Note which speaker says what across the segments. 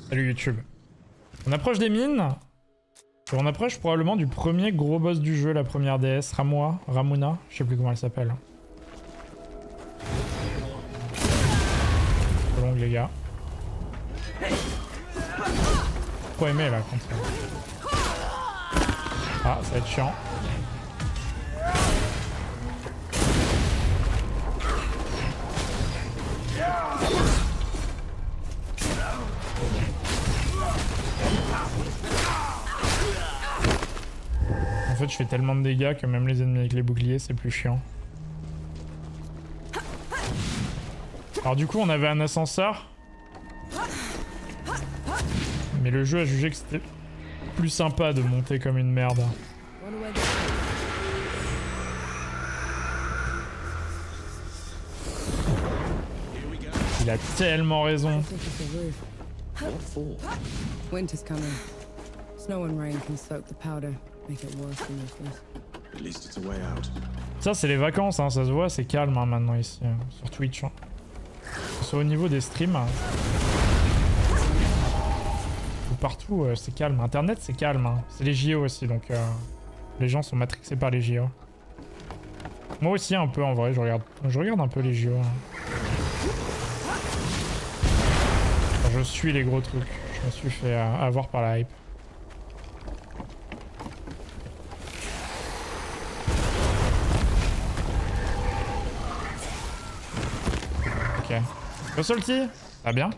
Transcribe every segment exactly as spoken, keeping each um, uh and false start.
Speaker 1: Salut YouTube. On approche des mines. Et on approche probablement du premier gros boss du jeu, la première déesse, Ramua, Ramuna, je sais plus comment elle s'appelle. C'est long les gars. Trop aimé là contre ça. Ah, ça va être chiant. En fait, je fais tellement de dégâts que même les ennemis avec les boucliers, c'est plus chiant. Alors du coup, on avait un ascenseur. Mais le jeu a jugé que c'était plus sympa de monter comme une merde. Il a tellement raison.
Speaker 2: Winter's coming. Snow and rain can soak the powder, make it worse than useless.
Speaker 3: At least it's a way out.
Speaker 1: Ça c'est les vacances, hein, ça se voit, c'est calme hein, maintenant ici, hein, sur Twitch. Hein. Soit au niveau des streams. Hein. Ou partout, euh, c'est calme. Internet c'est calme, hein. C'est les J O aussi, donc euh, les gens sont matrixés par les J O. Moi aussi un peu en vrai, je regarde, je regarde un peu les J O. Hein. Je suis les gros trucs, je me suis fait euh, avoir par la hype. Ok. Le salty, ça va bien.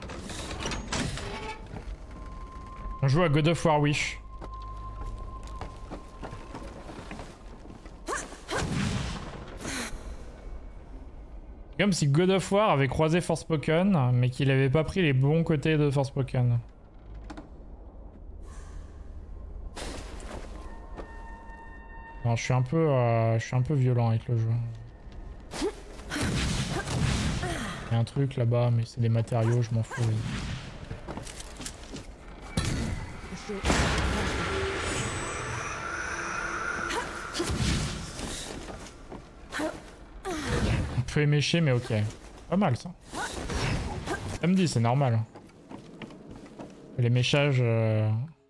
Speaker 1: On joue à God of War Wish. Comme si God of War avait croisé Forspoken, mais qu'il avait pas pris les bons côtés de Forspoken. Non, je suis un peu, euh, je suis un peu violent avec le jeu. Il y a un truc là-bas, mais c'est des matériaux, je m'en fous. On peut émécher, mais ok. Pas mal ça. Samedi, c'est normal. Les méchages... Euh...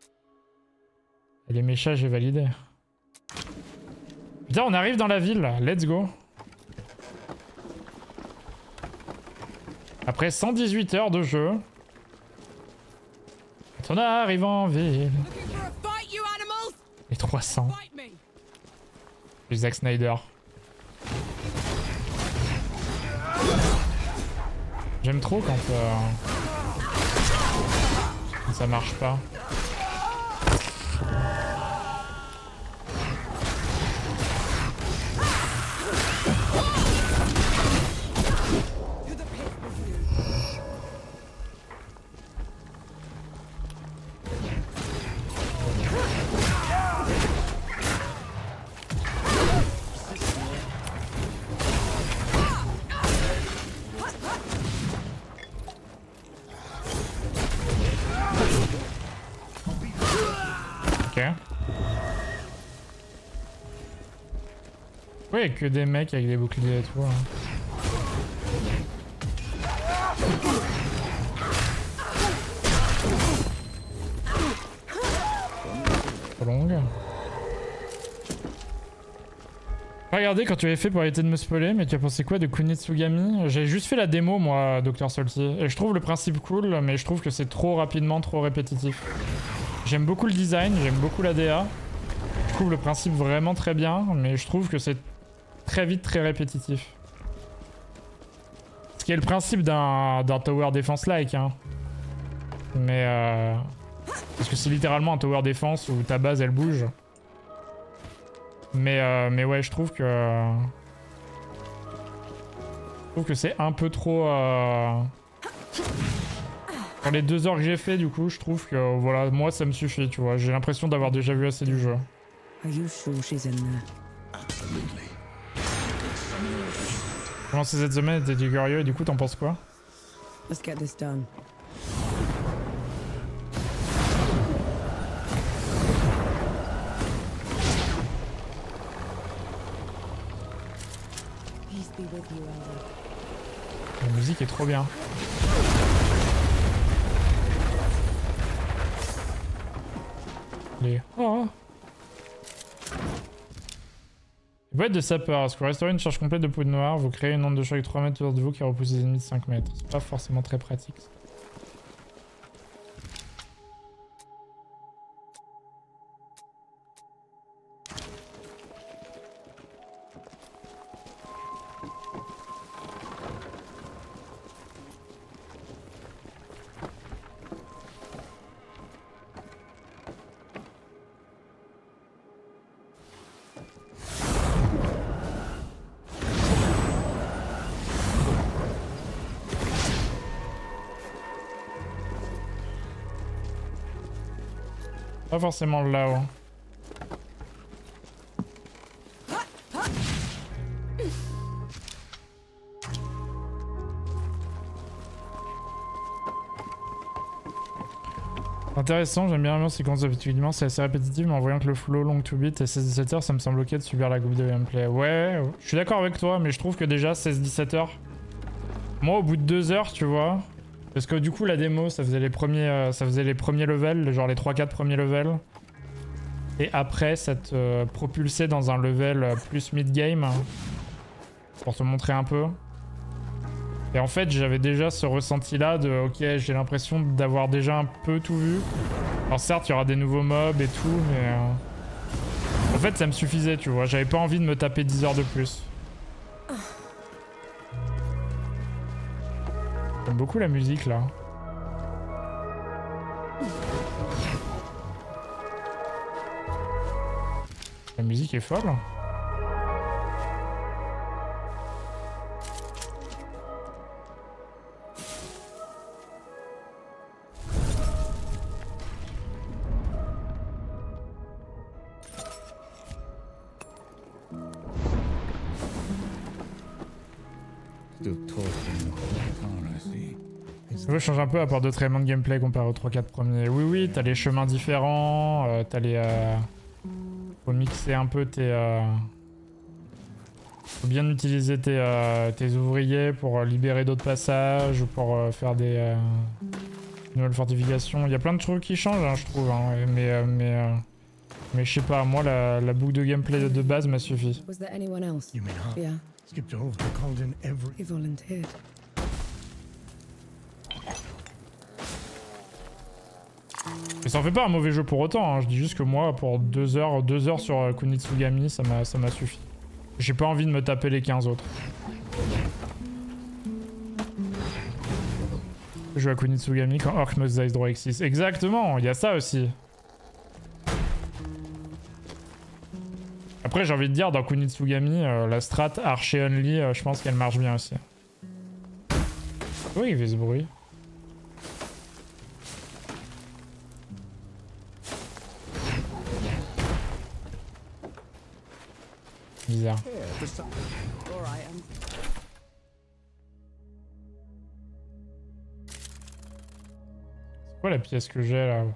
Speaker 1: Les méchages est validé. Putain, on arrive dans la ville. Let's go. Après cent dix-huit heures de jeu. On arrive en ville. Les trois cents. Les Zack Snyder. J'aime trop quand, euh, quand ça marche pas. Ouais, que des mecs avec des boucliers et tout. Hein. Trop longue. Regardez quand tu avais fait pour arrêter de me spoiler, mais tu as pensé quoi de Kunitsugami? J'ai juste fait la démo moi, Docteur Salty. Et je trouve le principe cool, mais je trouve que c'est trop rapidement, trop répétitif. J'aime beaucoup le design, j'aime beaucoup la D A. Je trouve le principe vraiment très bien, mais je trouve que c'est très vite, très répétitif. Ce qui est le principe d'un tower defense-like. Hein. Mais... Euh, parce que c'est littéralement un tower defense où ta base, elle bouge. Mais, euh, mais ouais, je trouve que... Je trouve que c'est un peu trop... Euh... Pour les deux heures que j'ai fait, du coup, je trouve que, voilà, moi, ça me suffit, tu vois. J'ai l'impression d'avoir déjà vu assez du jeu.
Speaker 2: Are you sure she's in there?
Speaker 3: Absolutely.
Speaker 1: Comment cette semaine était du curieux et du coup t'en penses quoi?
Speaker 2: Let's get this done. Peace be with you, Elder.
Speaker 1: La musique est trop bien. Les... Oh. Boîte de sapeur. Est-ce que vous restaurez une charge complète de poudre noire, vous créez une onde de choc de trois mètres autour de vous qui repousse les ennemis de cinq mètres. C'est pas forcément très pratique. Ça. Pas forcément là-haut. Intéressant, j'aime bien l'ambiance séquence habituellement, c'est assez répétitif, mais en voyant que le flow long to beat et seize dix-sept heures, ça me semble ok de subir la coupe de gameplay. Ouais, je suis d'accord avec toi, mais je trouve que déjà seize dix-sept heures, moi au bout de deux heures, tu vois, parce que du coup la démo, ça faisait les premiers, euh, ça faisait les premiers levels, genre les trois quatre premiers levels, et après ça te euh, propulsait dans un level euh, plus mid-game, pour te montrer un peu. Et en fait, j'avais déjà ce ressenti-là de ok, j'ai l'impression d'avoir déjà un peu tout vu. Alors certes, il y aura des nouveaux mobs et tout, mais... Euh... En fait, ça me suffisait, tu vois. J'avais pas envie de me taper dix heures de plus. J'aime beaucoup la musique, là. La musique est folle. Ça veut changer un peu à part d'autres éléments de gameplay comparé aux trois quatre premiers. Oui, oui, t'as les chemins différents, euh, t'as les... Euh... Faut mixer un peu tes... Euh... Faut bien utiliser tes, euh, tes ouvriers pour libérer d'autres passages ou pour euh, faire des euh... nouvelles fortifications. Il y a plein de trucs qui changent, hein, je trouve, hein, mais... Euh, mais euh... Mais je sais pas, moi la, la boucle de gameplay de base m'a suffi.
Speaker 2: Was there anyone else?
Speaker 4: You mean her?
Speaker 2: Yeah,
Speaker 4: Skipped over the cauldron every...
Speaker 2: he volunteered.
Speaker 1: Mais ça en fait pas un mauvais jeu pour autant, hein. Je dis juste que moi, pour deux heures, deux heures sur euh, Kunitsugami, ça m'a ça m'a suffi. J'ai pas envie de me taper les quinze autres. Je joue à Kunitsugami quand Orc Must Die Draw X six. Exactement, il y a ça aussi. Après, j'ai envie de dire, dans Kunitsugami, euh, la strat Archer Only, euh, je pense qu'elle marche bien aussi. Oui, il fait ce bruit. Bizarre. C'est quoi la pièce que j'ai là?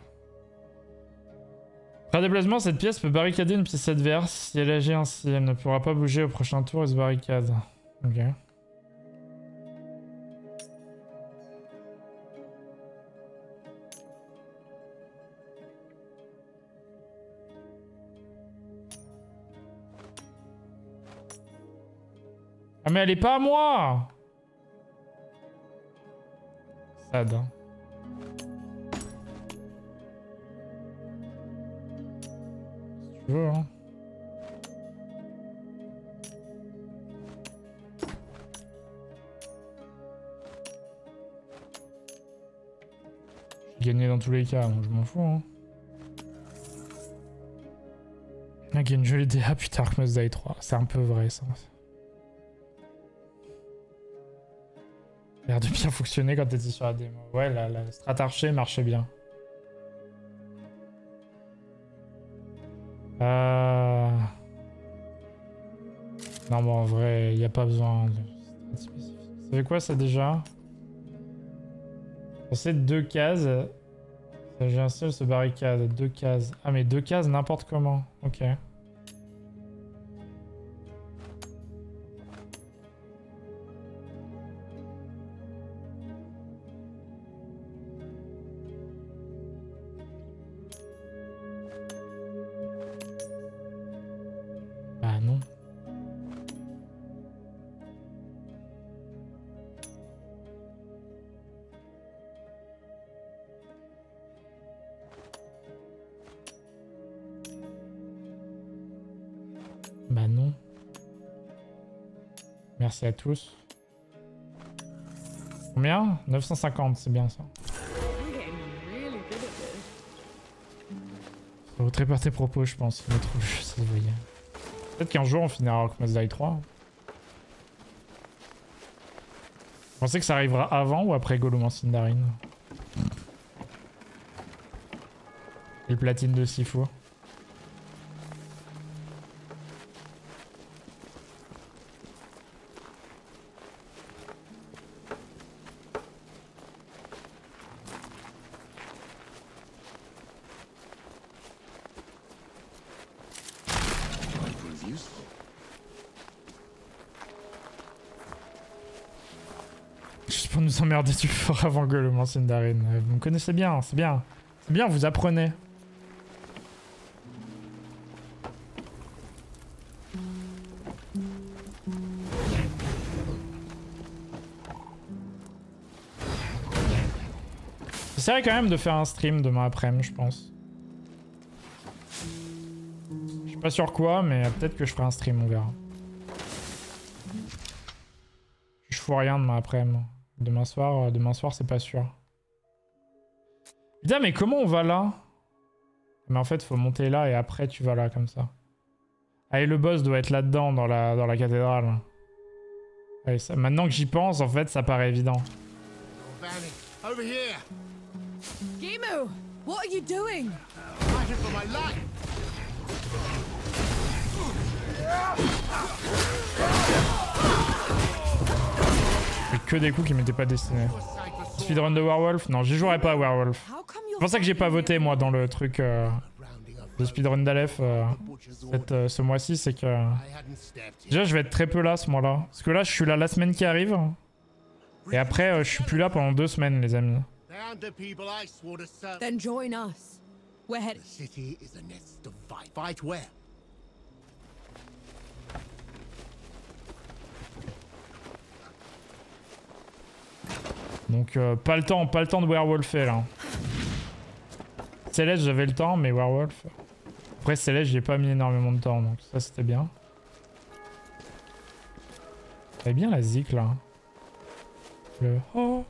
Speaker 1: Par déplacement, cette pièce peut barricader une pièce adverse. Si elle agit ainsi, elle ne pourra pas bouger au prochain tour et se barricade. Ok. Ah mais elle est pas à moi! Sad. Hein. Si tu veux, hein. J'ai gagné dans tous les cas, donc je m'en fous, hein. Mec, il y a une jolie D A, putain, Ark Must Die trois. C'est un peu vrai, ça. Ça a l'air de bien fonctionner quand t'étais sur la démo. Ouais, la, la strat archer marchait bien. Euh... Non, bon, en vrai, il n'y a pas besoin de strat spécifique. Ça fait quoi, ça, déjà? C'est deux cases. J'ai un seul, se barricade. Deux cases. Ah, mais deux cases, n'importe comment. Ok. non. Bah non. Merci à tous. Combien? neuf cent cinquante, c'est bien ça. Faut réparer tes propos, je pense. Il est trop juste, ça se voyait. Peut-être qu'un jour on finira Rock Must Die trois. Vous pensez que ça arrivera avant ou après Gollum en Sindarin? Et le platine de Sifu. Juste pour nous emmerder du fort avant Gollum en Sindarin. Vous me connaissez bien, c'est bien. C'est bien, vous apprenez. J'essaierai quand même de faire un stream demain après-midi, je pense. Je suis pas sûr quoi, mais peut-être que je ferai un stream, on verra. Je fous rien demain après-midi. Demain soir, demain soir c'est pas sûr. Putain, mais comment on va là? Mais en fait, faut monter là et après tu vas là, comme ça. Allez, le boss doit être là-dedans, dans la, dans la cathédrale. Allez, ça, maintenant que j'y pense, en fait, ça paraît évident.
Speaker 5: Over here.
Speaker 2: Gimu, what are you doing?
Speaker 5: Fighting for my life.
Speaker 1: Que des coups qui m'étaient pas destinés. Speedrun de Werewolf? Non, j'y jouerai pas à Werewolf. C'est pour ça que j'ai pas voté moi dans le truc euh, de speedrun d'Aleph euh, euh, ce mois-ci, c'est que déjà je vais être très peu là ce mois-là. Parce que là je suis là la semaine qui arrive et après euh, je suis plus là pendant deux semaines les amis.
Speaker 2: Then join us. We're headed.
Speaker 5: The city is a nest of fight. Fight where?
Speaker 1: Donc euh, pas le temps, pas le temps de Werewolfer là. Céleste j'avais le temps mais Werewolf. Après Céleste j'ai pas mis énormément de temps donc ça c'était bien. J'avais bien la zik là. Le oh.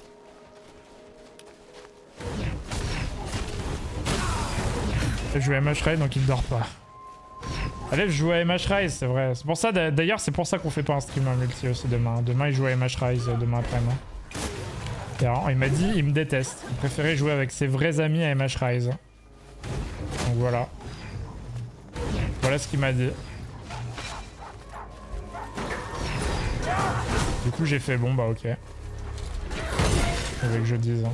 Speaker 1: Je joue à M H Rise donc il dort pas. Allez, je joue à M H Rise, c'est vrai. C'est pour ça d'ailleurs c'est pour ça qu'on fait pas un stream en multi aussi demain. Demain il joue à M H Rise demain après-midi. Alors, il m'a dit, il me déteste. Il préférait jouer avec ses vrais amis à M H Rise. Donc voilà. Voilà ce qu'il m'a dit. Du coup, j'ai fait bon, bah ok. Avec que je dise. Hein.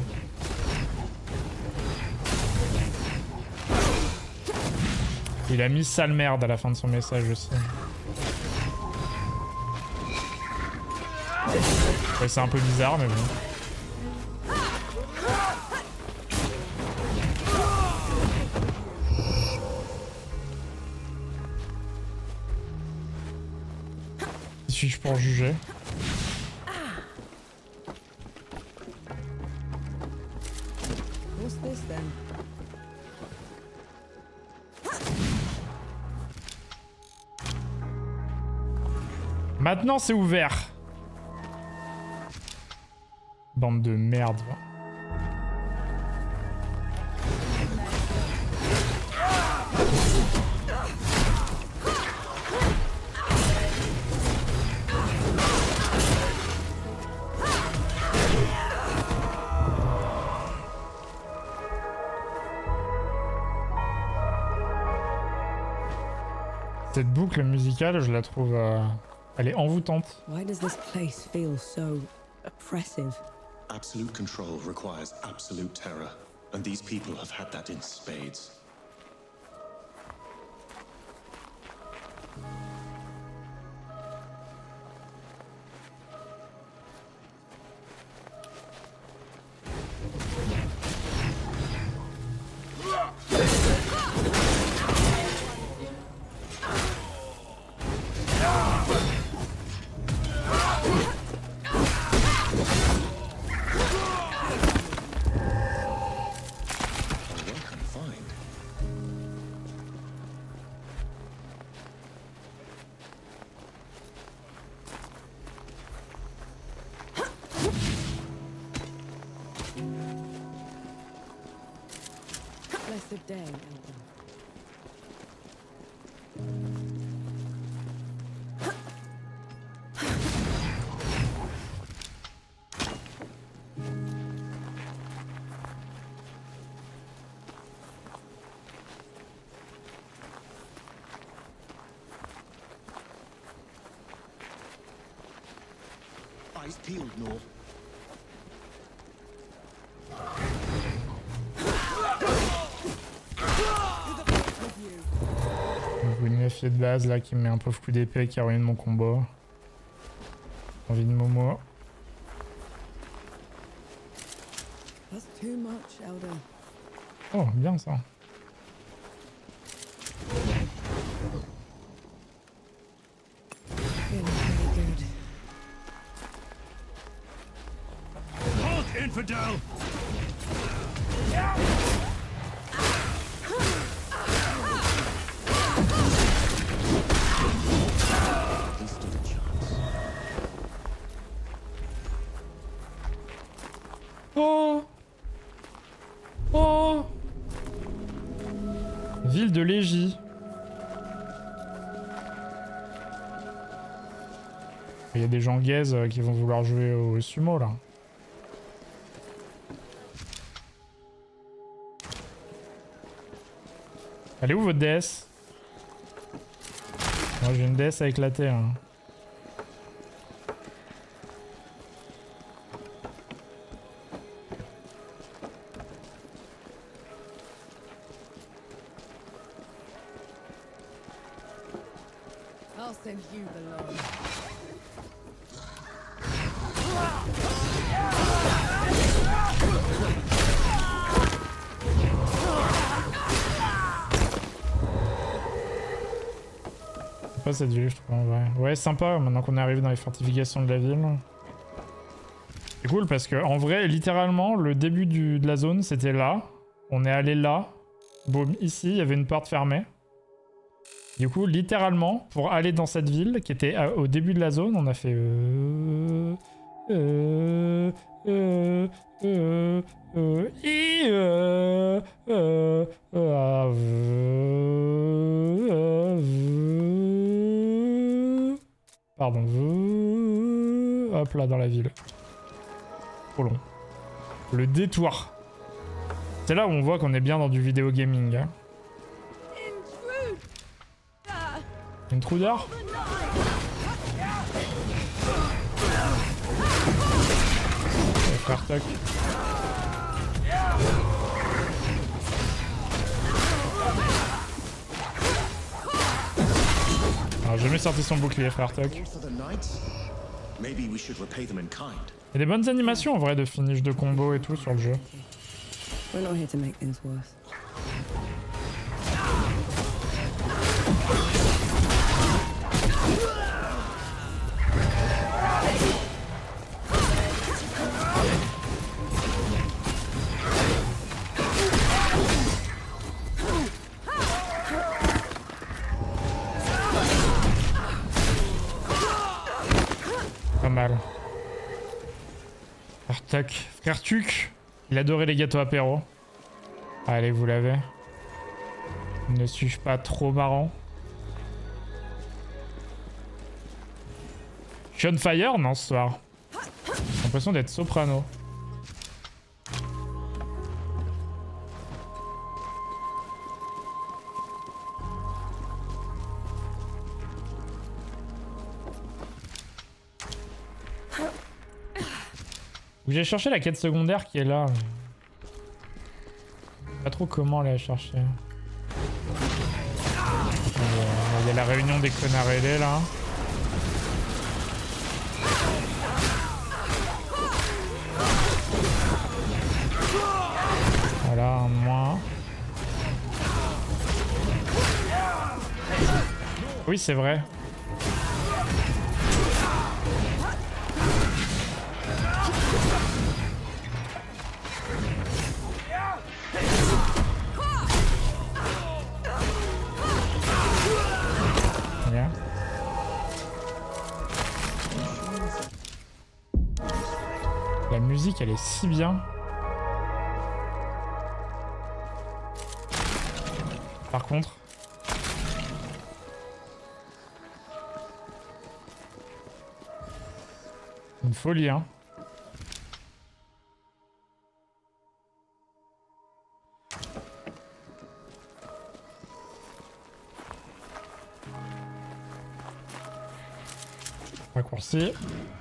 Speaker 1: Il a mis sale merde à la fin de son message aussi. Ouais, c'est un peu bizarre, mais bon. Suis-je pour juger?
Speaker 2: What's this then?
Speaker 1: Maintenant c'est ouvert. Bande de merde. Cette boucle musicale, je la trouve, euh, elle est envoûtante.
Speaker 2: Why does this place feel so oppressive?
Speaker 3: Absolute control requires absolute terror, and these people have had that in spades.
Speaker 2: Blessed day, Elder.
Speaker 3: Eyes peeled, Nor.
Speaker 1: Une méfier de base là qui me met un pauvre coup d'épée qui ruine mon combo. Envie de Momo.
Speaker 2: That's too much, Elder.
Speaker 1: Oh, bien ça.
Speaker 2: Feeling pretty good.
Speaker 5: Halt, infidel!
Speaker 3: He stood a chance.
Speaker 1: Oh! Oh! Ville de Légie. Il y a des gens gaze euh, qui vont vouloir jouer au sumo là. Elle est où votre déesse? Moi j'ai une déesse à éclater. Hein.
Speaker 2: I'll send you below.
Speaker 1: Sympa cette ville, je trouve en vrai. Ouais, sympa maintenant qu'on est arrivé dans les fortifications de la ville. C'est cool parce que en vrai, littéralement, le début du, de la zone c'était là. On est allé là. Boum, ici, il y avait une porte fermée. Du coup, littéralement, pour aller dans cette ville qui était à, au début de la zone, on a fait. Euh, euh, euh, euh, euh, et, euh, euh, euh, euh, euh, pardon. Euh, hop là, dans la ville. Trop long. Le détour. C'est là où on voit qu'on est bien dans du vidéo gaming. Hein. Intruder. Ouais, frère Tuck. Alors, j'ai jamais sorti son bouclier, frère Tuck. Il
Speaker 3: For the knights? Maybe we should repay them in kind.
Speaker 1: y a des bonnes animations en vrai de finish de combo et tout sur le jeu.
Speaker 2: We're not here to make things worse.
Speaker 1: Pas mal. Frère Tuck. Frère Tuck. Il adorait les gâteaux apéro. Allez, vous l'avez. Ne suis-je pas trop marrant? Je suis on fire? Non, ce soir. J'ai l'impression d'être soprano. J'ai cherché la quête secondaire qui est là. Mais... pas trop comment aller la chercher. Il y a la réunion des connards ailés là. Voilà, un de moins. Oui, c'est vrai. La musique, elle est si bien. Par contre. Une folie, hein. Raccourci.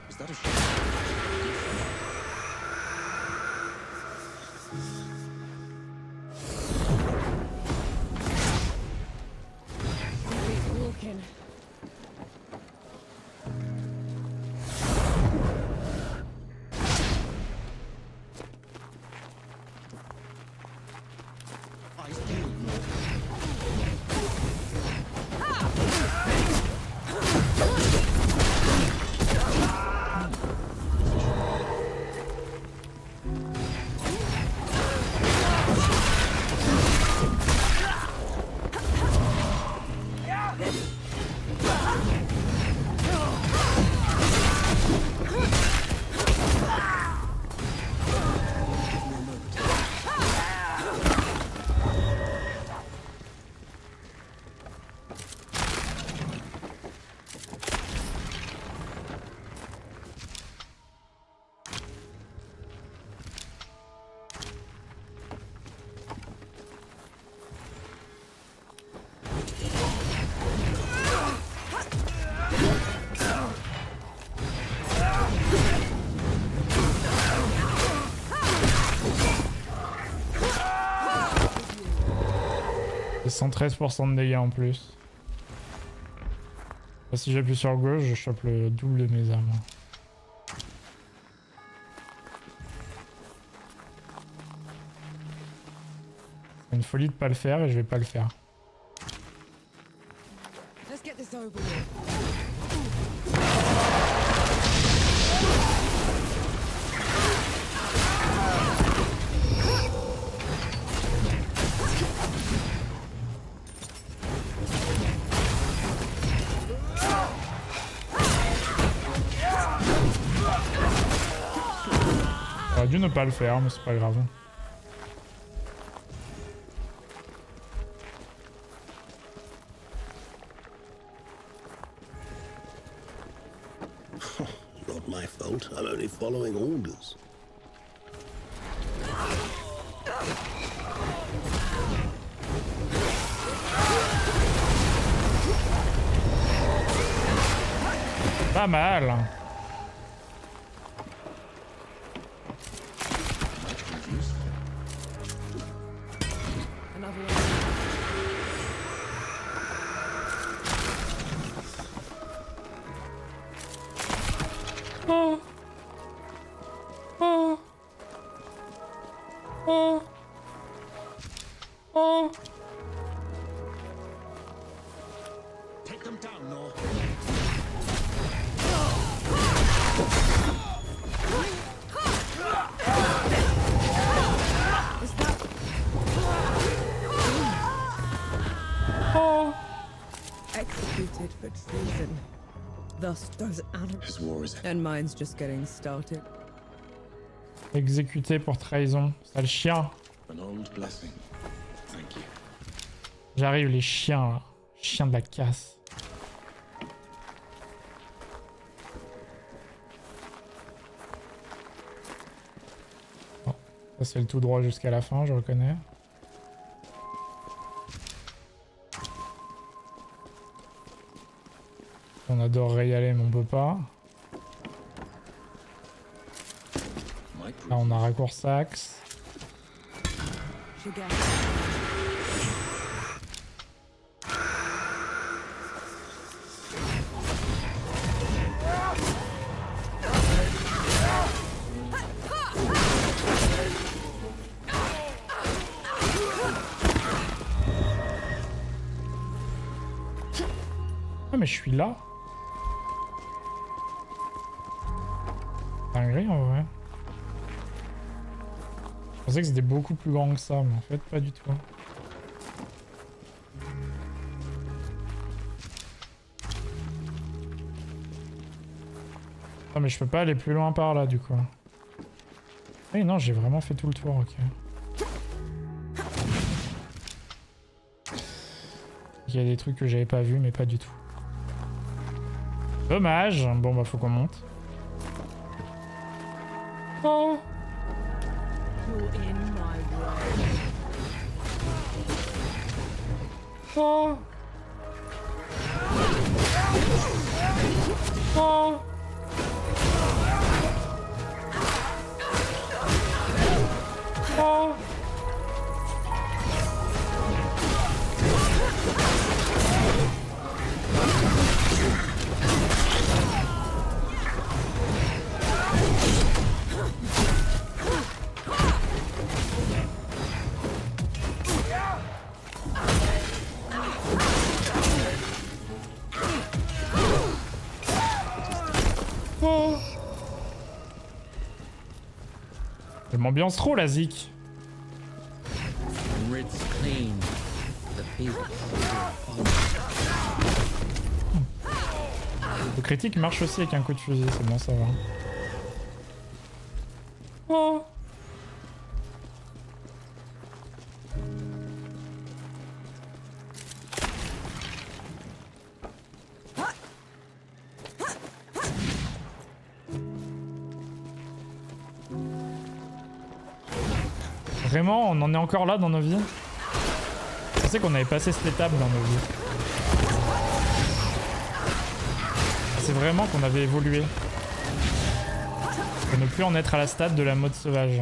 Speaker 1: cent treize pour cent de dégâts en plus. Là, si j'appuie sur gauche, je chope le double de mes armes. C'est une folie de pas le faire et je vais pas le faire.
Speaker 2: Let's get this over with.
Speaker 1: J'aurais dû ne pas le faire, mais c'est pas grave.
Speaker 6: Not my fault. I'm only following orders.
Speaker 1: Pas mal. Oh. Oh. Oh. Oh.
Speaker 3: Take them down, Nor.
Speaker 1: Oh.
Speaker 2: Executed for treason. Thus does Adam.
Speaker 3: His war is
Speaker 2: And mine's just getting started.
Speaker 1: Exécuté pour trahison. Sale chien.
Speaker 3: an old blessing. Thank you.
Speaker 1: J'arrive les chiens là. Chiens de la casse. Bon, ça c'est le tout droit jusqu'à la fin, je reconnais. On adorerait y aller mais on peut pas. Là on a raccourci axe. Ah mais je suis là. Dinguerie en vrai. Je pensais que c'était beaucoup plus grand que ça, mais en fait pas du tout. Ah mais je peux pas aller plus loin par là du coup. Eh non, j'ai vraiment fait tout le tour, ok. Il y a des trucs que j'avais pas vus, mais pas du tout. Dommage. Bon bah faut qu'on monte. Oh. Oh. Oh. Oh. Oh. Je m'ambiance trop la zik. Le critique marche aussi avec un coup de fusil, c'est bon ça va. Oh. Vraiment, on en est encore là dans nos vies? Je pensais qu'on avait passé cette étape dans nos vies. C'est vraiment qu'on avait évolué. Pour ne plus en être à la stade de la mode sauvage.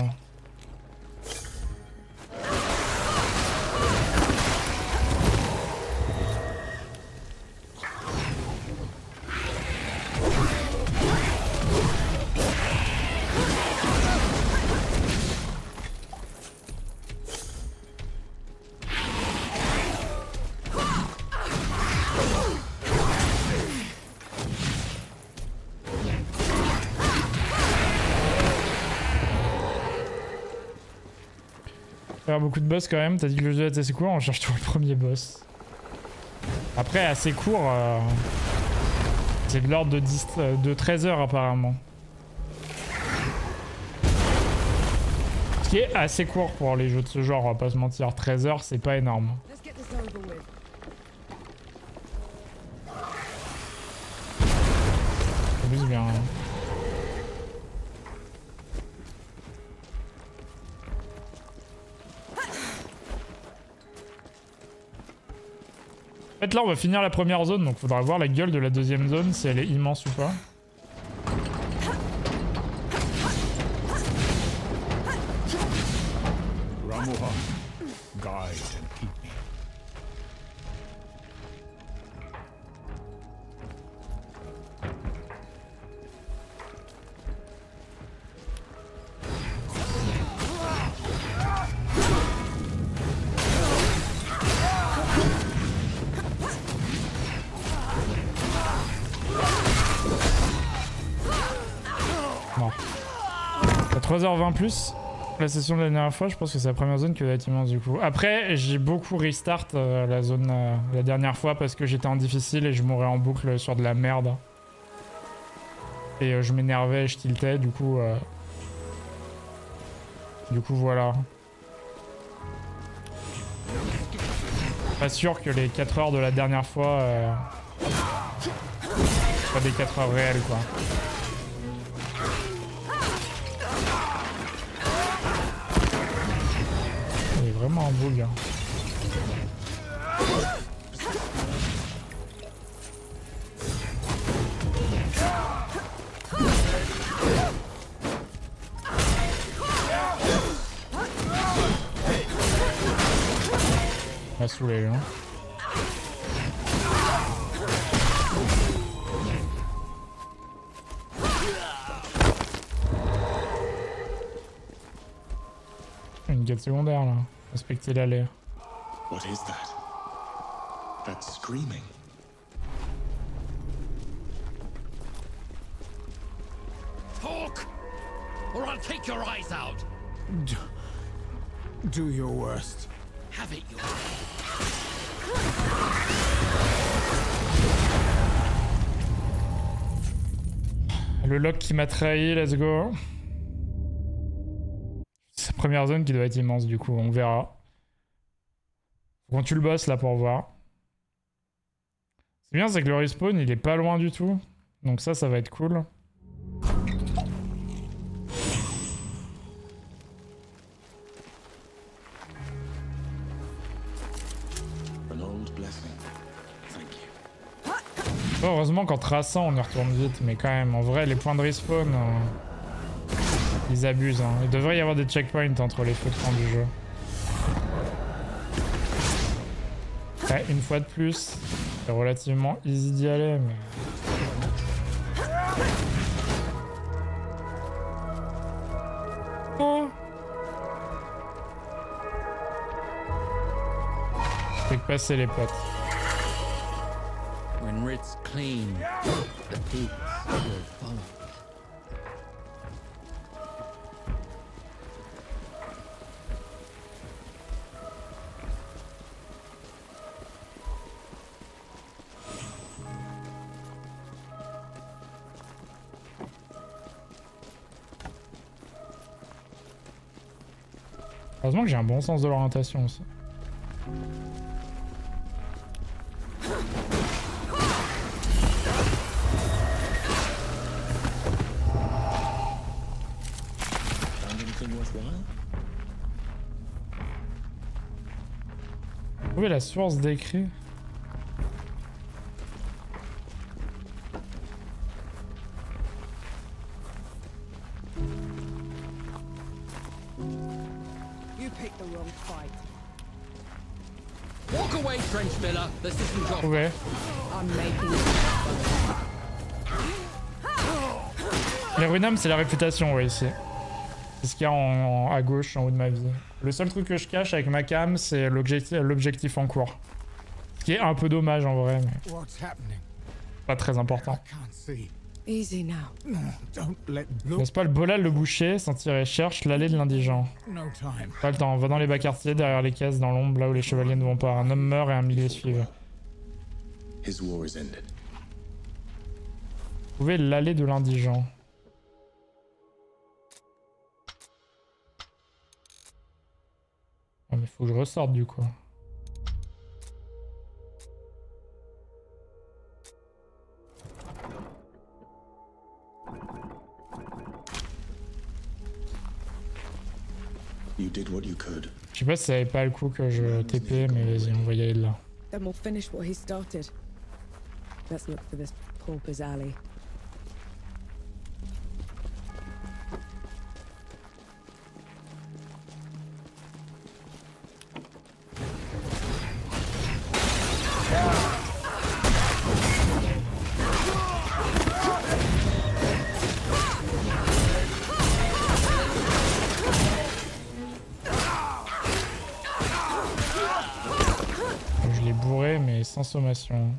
Speaker 1: Faire beaucoup de boss quand même, t'as dit que le jeu était assez court, on cherche toujours le premier boss. Après assez court, euh, c'est de l'ordre de, de treize heures apparemment. Ce qui est assez court pour les jeux de ce genre, on va pas se mentir, treize heures c'est pas énorme. Abuse bien. Hein. En fait là on va finir la première zone donc faudra voir la gueule de la deuxième zone si elle est immense ou pas.
Speaker 5: Ramuha, guide and keep me.
Speaker 1: trois heures vingt plus la session de la dernière fois, je pense que c'est la première zone qui va être immense du coup. Après, j'ai beaucoup restart euh, la zone euh, la dernière fois parce que j'étais en difficile et je mourais en boucle sur de la merde. Et euh, je m'énervais, je tiltais, du coup... Euh... Du coup, voilà. Pas sûr que les quatre heures de la dernière fois... Euh... soient des quatre heures réelles, quoi. Vraiment un bug. Hein. Il m'a saoulé là. Une quête secondaire là. Respecter l'allée.
Speaker 3: What is that? That's screaming.
Speaker 5: Talk, or I'll take your eyes out.
Speaker 4: Do, do your worst.
Speaker 5: Have it your way.
Speaker 1: Le lock qui m'a trahi, let's go. C'est la première zone qui doit être immense du coup, on verra. Faut qu'on tue le boss là pour voir. C'est bien, c'est que le respawn il est pas loin du tout. Donc ça, ça va être cool.
Speaker 3: An old blessing. Thank you.
Speaker 1: Bon, heureusement qu'en traçant on y retourne vite, mais quand même, en vrai, les points de respawn, euh, ils abusent. Hein. Il devrait y avoir des checkpoints entre les feux de camp du jeu. Ouais, une fois de plus, c'est relativement easy d'y aller, mais... Oh. Fait que passer les potes.
Speaker 5: When writ's clean, the pigs will follow.
Speaker 1: Heureusement que j'ai un bon sens de l'orientation aussi. Trouver la source d'écrit.
Speaker 5: Walk away, Trench Miller. This isn't your...
Speaker 1: Trouver.
Speaker 2: I'm making it.
Speaker 1: Les Runam, c'est la réputation, ouais, ici. C'est ce qu'il y a en, en- à gauche, en haut de ma vie. Le seul truc que je cache avec ma cam, c'est l'objectif l'objectif en cours. Ce qui est un peu dommage en vrai, mais
Speaker 4: What's happening?
Speaker 1: pas très important.
Speaker 4: I can't see.
Speaker 2: Easy now.
Speaker 4: No, don't let look.
Speaker 1: N'est-ce pas le Bolal le boucher, s'en tirer, cherche l'allée de l'indigent.
Speaker 4: No time.
Speaker 1: Pas le temps, va dans les bas quartiers, derrière les caisses, dans l'ombre, là où les chevaliers ne vont pas. Un homme meurt et un millier suivent.
Speaker 3: His war is ended.
Speaker 1: Trouvez l'allée de l'indigent. Ah mais faut que je ressorte du coup.
Speaker 3: You did what you could.
Speaker 1: Je sais pas si ça avait pas le coup que je T P, mais vas-y, on va y aller de là.
Speaker 2: Then we'll finish what he started. Let's look for this pauper's alley.
Speaker 1: Je l'ai bourré, mais sans sommation.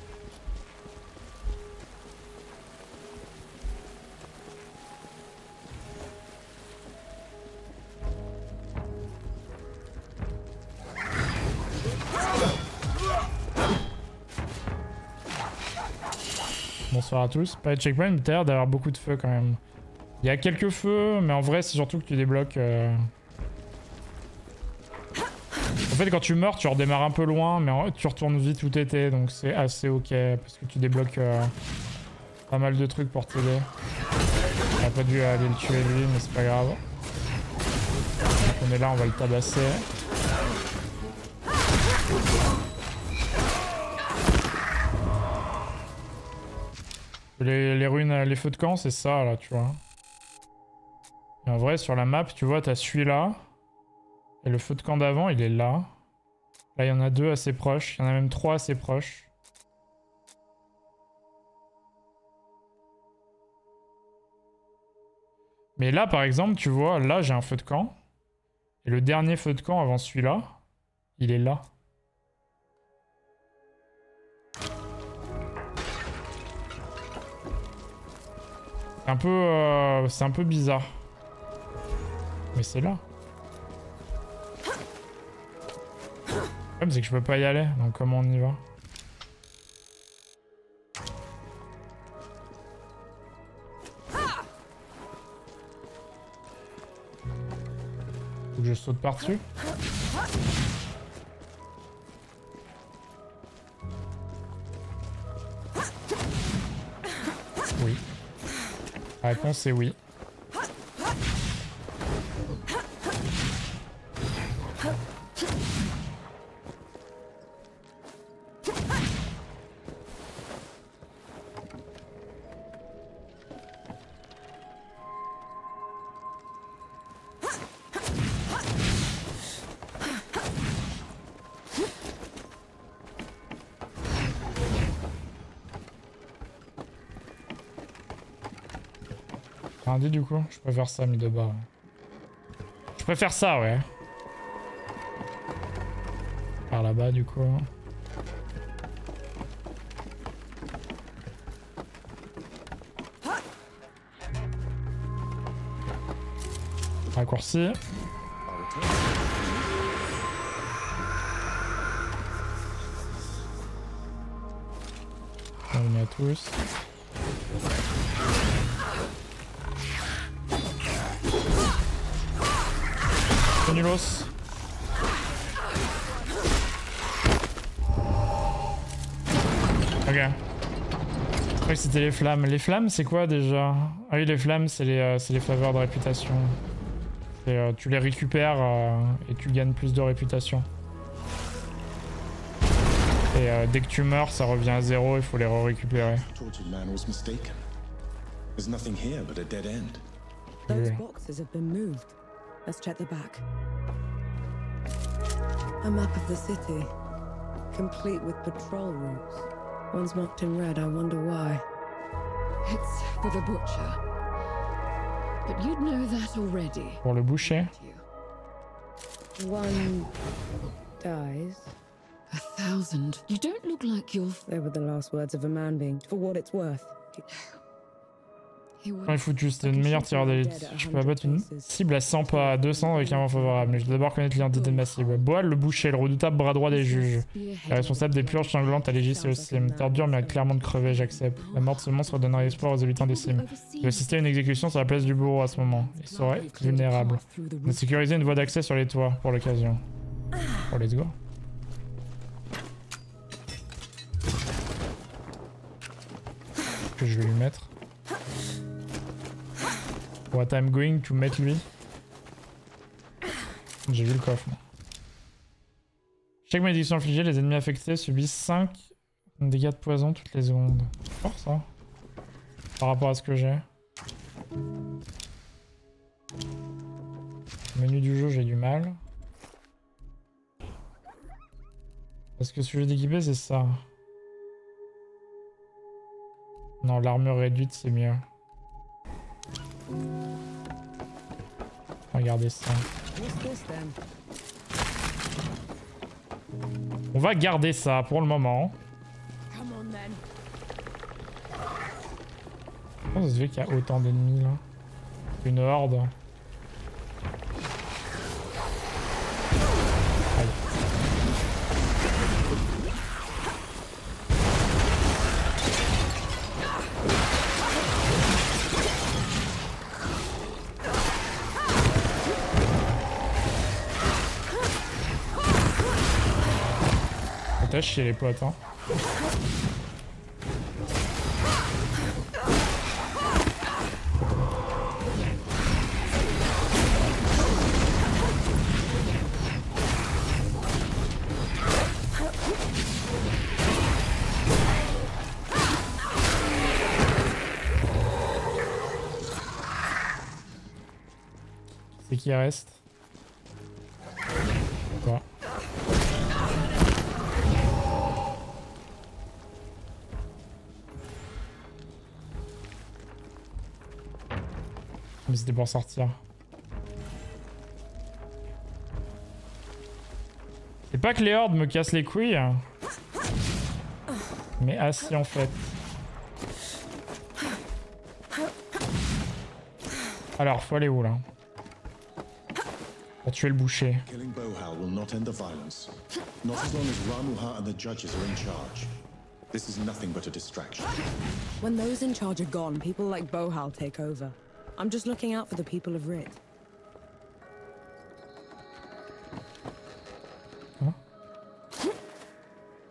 Speaker 1: Bonsoir à tous. Pas de checkpoint, mais t'as l'air d'avoir beaucoup de feux quand même. Il y a quelques feux, mais en vrai, c'est surtout que tu débloques... Euh... En fait, quand tu meurs, tu redémarres un peu loin, mais en- tu retournes vite où t'étais, donc c'est assez ok, parce que tu débloques euh, pas mal de trucs pour t'aider. On a pas dû aller le tuer lui, mais c'est pas grave. Donc on est là, on va le tabasser. Les, les ruines, les feux de camp, c'est ça, là, tu vois. Et en vrai, sur la map, tu vois, t'as celui-là. Et le feu de camp d'avant, il est là. Là, il y en a deux assez proches. Il y en a même trois assez proches. Mais là, par exemple, tu vois, là, j'ai un feu de camp. Et le dernier feu de camp avant celui-là, il est là. C'est un peu... euh, c'est un peu bizarre. Mais c'est là. Le problème, c'est que je peux pas y aller, donc comment on y va? Faut que je saute par-dessus. La réponse est oui. Du coup, je préfère ça mis de bas. Ouais. Je préfère ça, ouais. Par là-bas, du coup. Raccourci. Bienvenue à tous. Nulos. Ok. Je crois que c'était les flammes. Les flammes, c'est quoi déjà? Ah oui, les flammes, c'est les, euh, les faveurs de réputation. Euh, tu les récupères euh, et tu gagnes plus de réputation. Et euh, dès que tu meurs, ça revient à zéro, il faut les re-récupérer.
Speaker 2: Those boxes have been moved. Let's check the back. A map of the city, complete with patrol routes. One's marked in red, I wonder why.
Speaker 7: It's for the butcher. But you'd know that already.
Speaker 1: Pour le boucher.
Speaker 2: One dies.
Speaker 7: A thousand. You don't look like you're...
Speaker 2: They were the last words of a man being, for what it's worth.
Speaker 1: Il faut juste une meilleure tireur d'élite. Je peux abattre une cible à cent pas, à deux cents avec un vent favorable. Mais je dois d'abord connaître l'identité de ma cible. Boal, le boucher, le redoutable bras droit des juges. Le responsable des purges sanglantes à Légis et au Sim. Terre dure mais clairement de crever, j'accepte. La mort de ce monstre donnerait espoir aux habitants des Sims. Je vais assister à une exécution sur la place du bourreau à ce moment. Il serait vulnérable. On a sécurisé une voie d'accès sur les toits pour l'occasion. Oh, let's go. Que je vais lui mettre. What I'm going to mettre lui. J'ai vu le coffre. Moi. Chaque malédiction infligée, les ennemis affectés subissent cinq dégâts de poison toutes les secondes. Fort ça. Par rapport à ce que j'ai. Menu du jeu, j'ai du mal. Parce que ce que j'ai d'équiper, c'est ça. Non, l'armure réduite, c'est mieux. Regardez ça. On va garder ça pour le moment. Comment ça se fait qu'il y a autant d'ennemis là? Une horde. Aïe. T'as chier les potes hein. C'est qui reste? Quoi? Mais c'était pour sortir. C'est pas que les hordes me cassent les couilles. Mais assis en fait. Alors, faut aller où là? On va tuer le boucher.
Speaker 3: Killing Bohal will not end the violence. Not as long as Ramuha and the judges are in charge. This is nothing but a distraction.
Speaker 2: When those in charge are gone, people like Bohal take over. I'm just looking out for the people of Rit.
Speaker 1: Hein?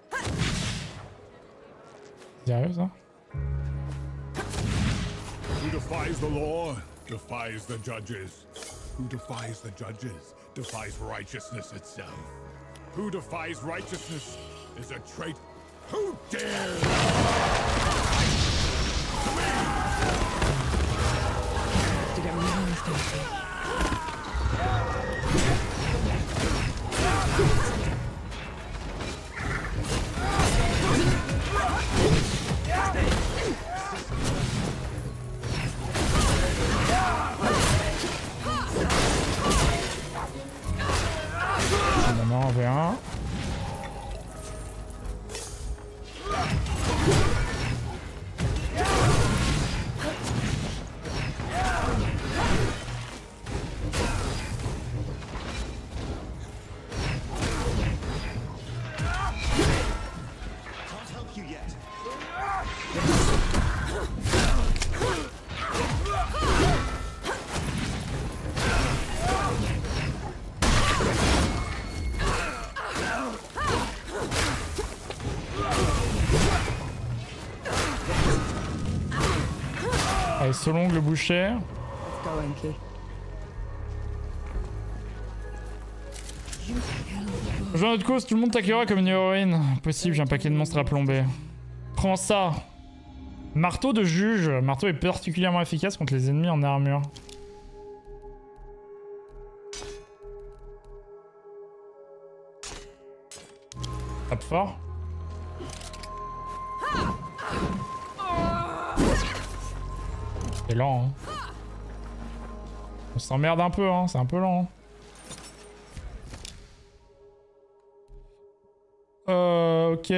Speaker 1: Sérieux ça?
Speaker 4: defies the law defies the judges. Who defies the judges defies righteousness itself. Who defies righteousness is a traitor. Who dares?
Speaker 2: To get realized, don't you?
Speaker 1: Un v un. Allez, Solong le boucher.
Speaker 2: Let's go, Enki.
Speaker 1: Rejoins notre cause, tout le monde t'accueillera comme une héroïne. Possible, j'ai un paquet de monstres à plomber. Prends ça. Marteau de juge. Marteau est particulièrement efficace contre les ennemis en armure. Tape fort. C'est lent, hein. On s'emmerde un peu, hein. C'est un peu lent. Hein. Euh, ok.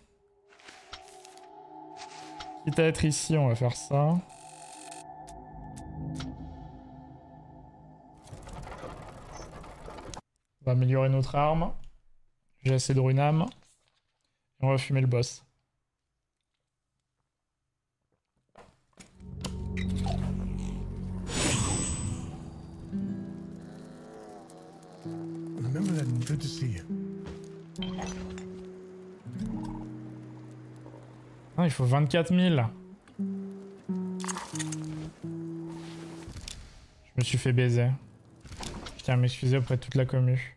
Speaker 1: Quitte à être ici, on va faire ça. On va améliorer notre arme. J'ai assez de runam. Et on va fumer le boss.
Speaker 4: Remember that. Good to see you.
Speaker 1: Ah, il faut vingt-quatre mille. Je me suis fait baiser. Je tiens à m'excuser auprès de toute la commu.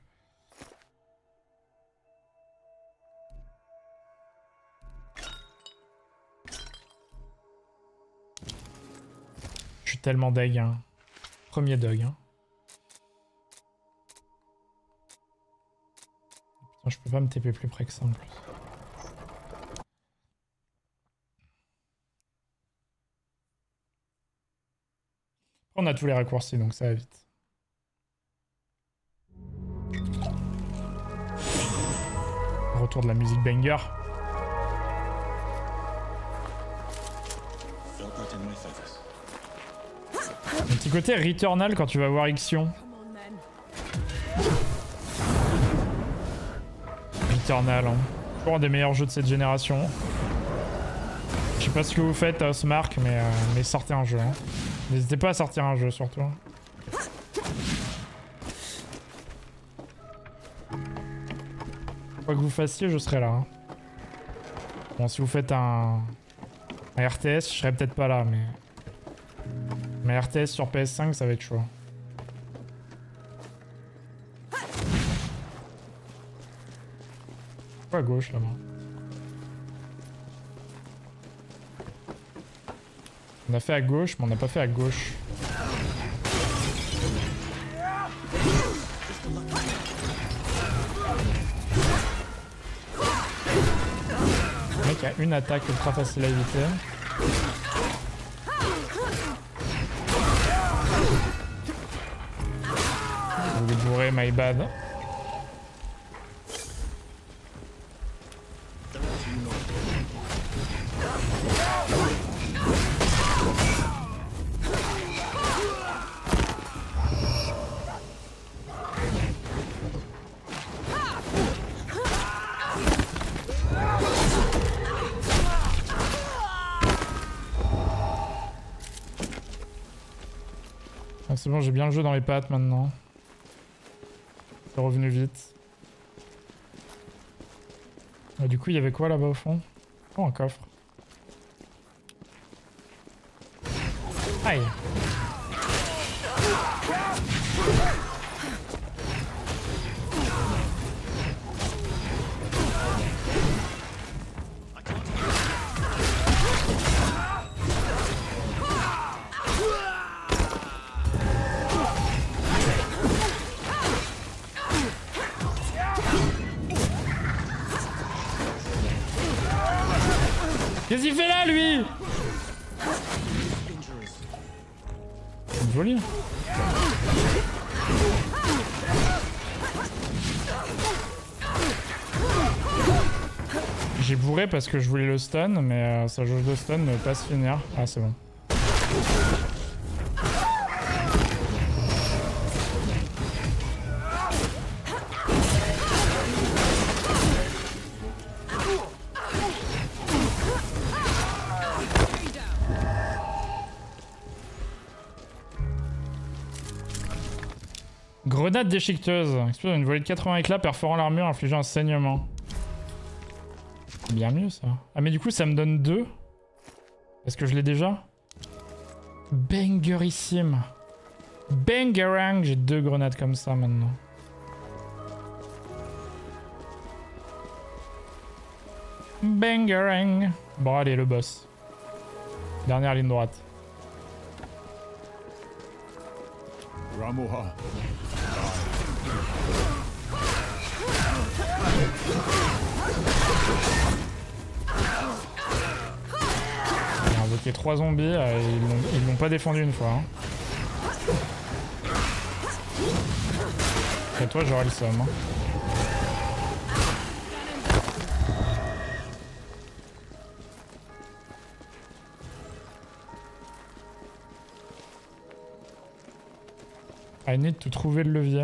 Speaker 1: Je suis tellement deg, hein. Premier dog, hein. Putain, je peux pas me T P plus près que ça en plus. On a tous les raccourcis, donc ça va vite. Retour de la musique banger. Un petit côté Returnal quand tu vas voir Ixion. Returnal, hein. Toujours un des meilleurs jeux de cette génération. Je sais pas ce que vous faites, euh, Smark, mais, euh, mais sortez un jeu. Hein. N'hésitez pas à sortir un jeu surtout. Quoi que vous fassiez, je serai là. Hein. Bon, si vous faites un, un R T S, je serai peut-être pas là, mais... Mais R T S sur P S cinq, ça va être chaud. Quoi à gauche là-bas? On a fait à gauche, mais on n'a pas fait à gauche. Le mec a une attaque ultra facile à éviter. Je vais bourrer, my bad. C'est bon, j'ai bien le jeu dans les pattes maintenant. C'est revenu vite. Ah, du coup, il y avait quoi là-bas au fond? Oh, un coffre. Aïe. Qu'est-ce qu'il fait là, lui? Joli. J'ai bourré parce que je voulais le stun, mais euh, sa jauge de stun ne pas se finir. Ah, c'est bon. Grenade déchiqueteuse. Explose une volée de quatre-vingts éclats perforant l'armure, infligeant un saignement. C'est bien mieux ça. Ah mais du coup ça me donne deux. Est-ce que je l'ai déjà? Bangerissime. Bangerang. J'ai deux grenades comme ça maintenant. Bangerang. Bon allez le boss. Dernière ligne droite.
Speaker 4: Ramuha.
Speaker 1: On a invoqué trois zombies, euh, ils l'ont pas défendu une fois. Hein. Et toi j'aurai le somme. Hein. I need to trouver le levier.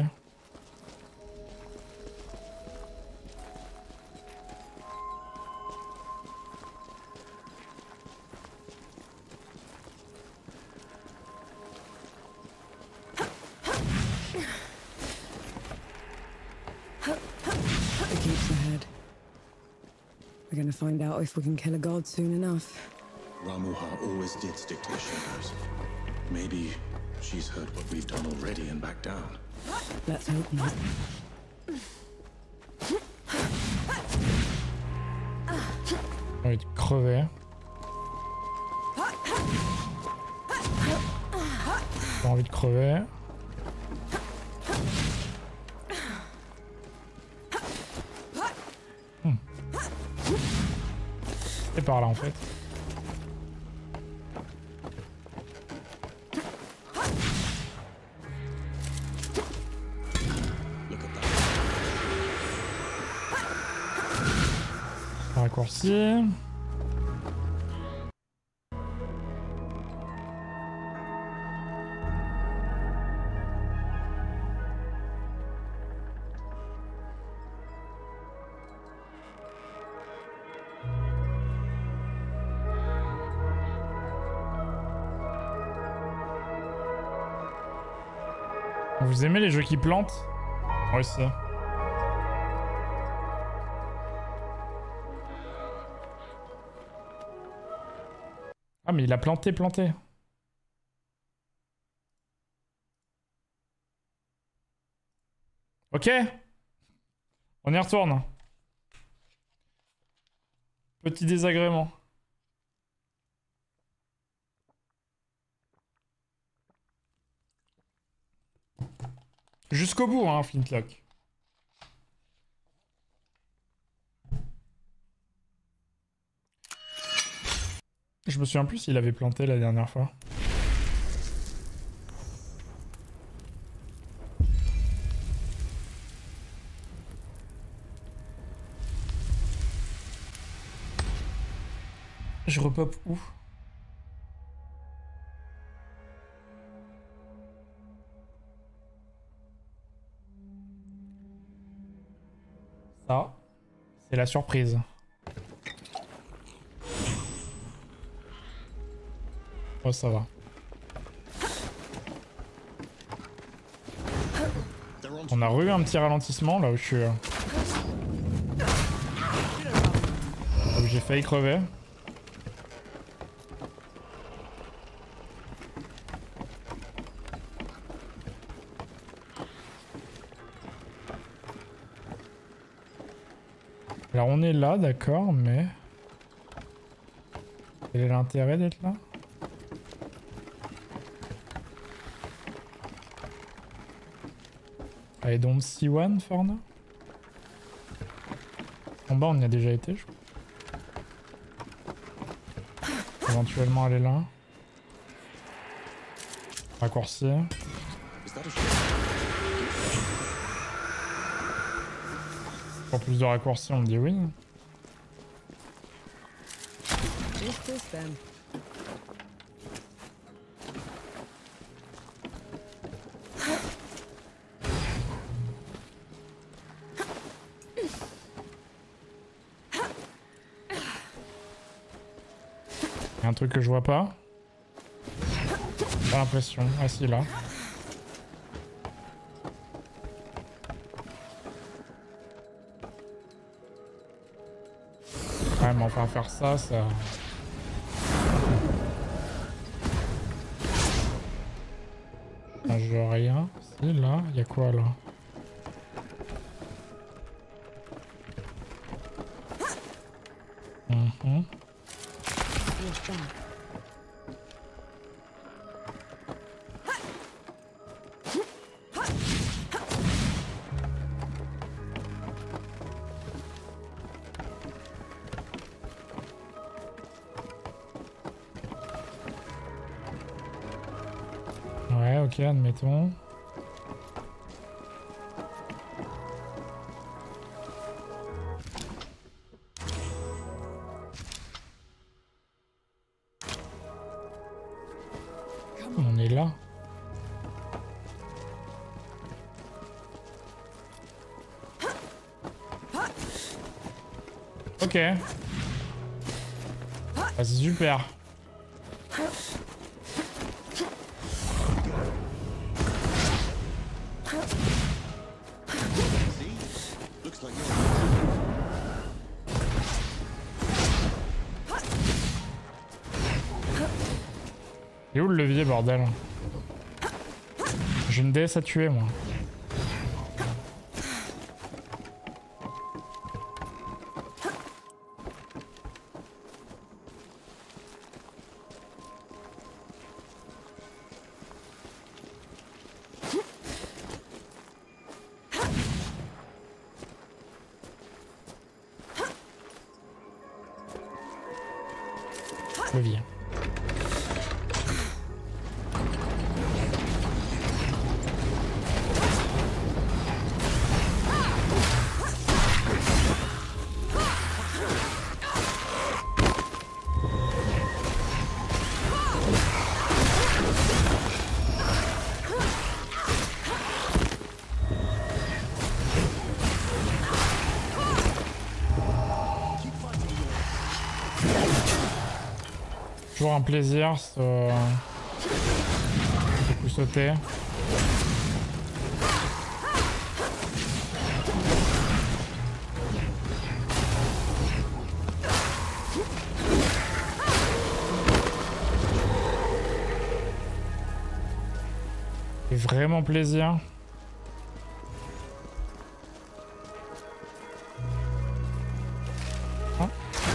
Speaker 2: The keep's ahead. We're gonna find out if we can kill a god soon enough.
Speaker 3: Ramuha always did stick to the shadows. Maybe she's heard what we've done already and backed down.
Speaker 2: Let's hope not.
Speaker 1: J'ai envie de crever. J'ai envie de crever. Hmm. C'est par là en fait. Raccourci. Vous aimez les jeux qui plantent? Moi aussi. Ah mais il a planté, planté. Ok. On y retourne. Petit désagrément. Jusqu'au bout, hein, Flintlock. Je me souviens plus s'il avait planté la dernière fois. Je repop où? Ça, c'est la surprise. Oh, ça va. On a eu un petit ralentissement là où je suis. Là où j'ai failli crever. Alors on est là, d'accord, mais... Quel est l'intérêt d'être là? I don't see one for now. En bas on y a déjà été, je crois. Éventuellement aller là. Raccourci. Pour plus de raccourcis, on me dit oui.
Speaker 2: What's this then?
Speaker 1: Il y a un truc que je vois pas. Pas l'impression. Ah si, là. Ouais, mais enfin faire ça, ça... change rien. Si, là, il y a quoi là? Mhm. Ouais, ok, admettons. On est là. Ok. Ah, c'est super. Il est où le levier, bordel? J'ai une déesse à tuer, moi. Levier. Toujours un plaisir ce ce coup sauté. C'est vraiment plaisir. Ah.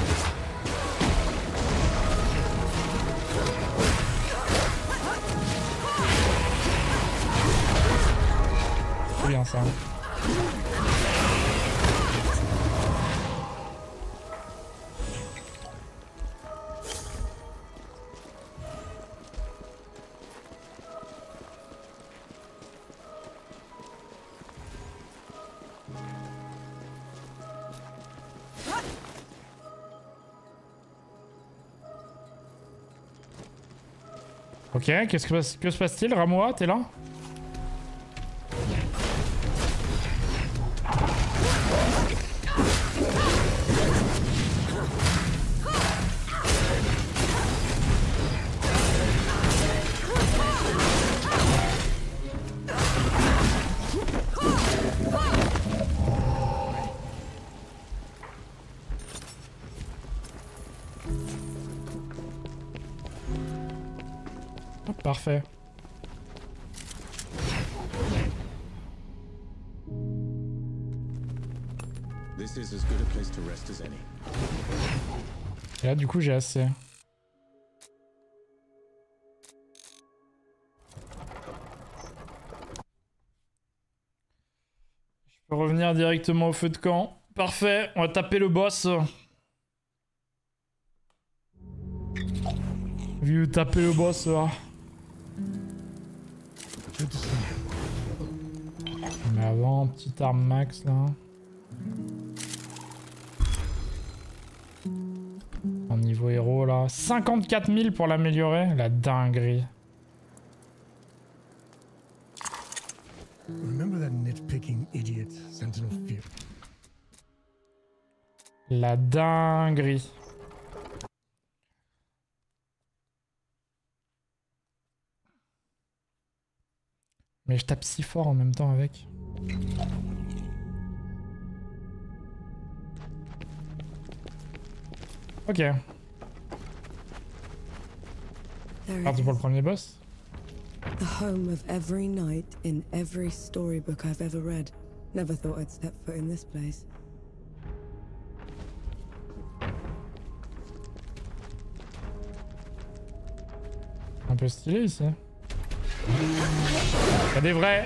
Speaker 1: C'est bien ça. Ok, qu'est-ce que, que se passe-t-il, Ramoa, t'es là? Parfait.
Speaker 3: This is as good a place to rest as any.
Speaker 1: Et là, du coup, j'ai assez. Je peux revenir directement au feu de camp. Parfait, on va taper le boss. Vu taper le boss là. Mais avant, petite arme max là. En niveau héros là. cinquante-quatre mille pour l'améliorer. La dinguerie.
Speaker 8: Remember that nitpicking idiot, Sentinel Fear?
Speaker 1: La dinguerie. Mais je tape si fort en même temps avec. Ok. Parti pour le premier boss.
Speaker 2: The home of every knight in every storybook I've ever read. Never thought I'd step foot in this place.
Speaker 1: Un peu stylé ici. Y'a des vrais.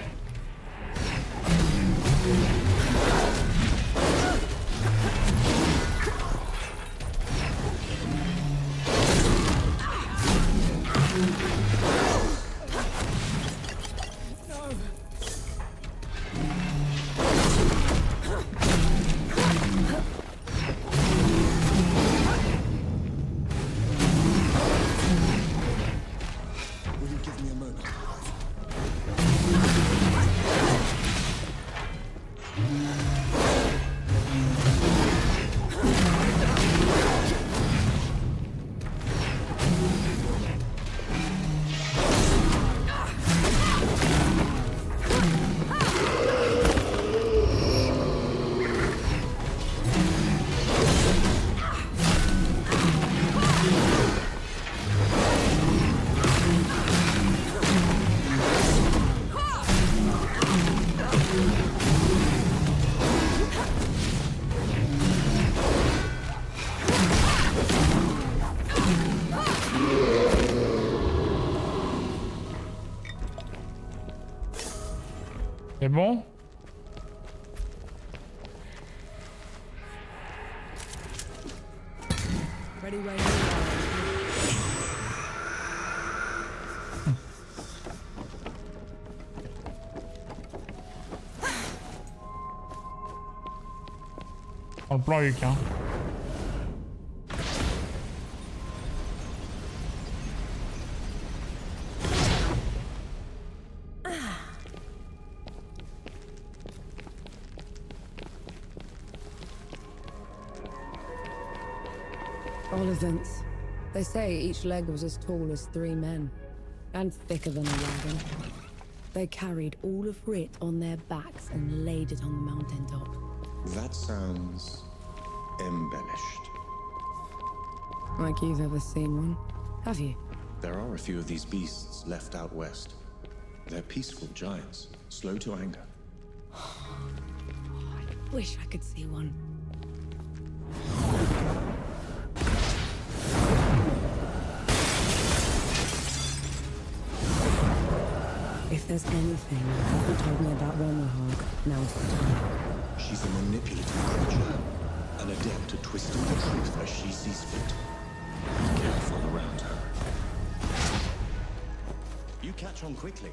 Speaker 1: C'est bon?
Speaker 2: Ready, ready,
Speaker 1: Dans le plan Huc, hein.
Speaker 2: All events. They say each leg was as tall as three men, and thicker than a wagon. They carried all of Writ on their backs and laid it on the mountaintop.
Speaker 3: That sounds embellished.
Speaker 2: Like you've ever seen one, have you?
Speaker 3: There are a few of these beasts left out west. They're peaceful giants, slow to anger.
Speaker 2: I wish I could see one. If there's anything Papa told me about Romerhog, now's the time.
Speaker 3: She's a manipulative creature, an adept at twisting the truth as she sees fit. Be careful around her. You catch on quickly.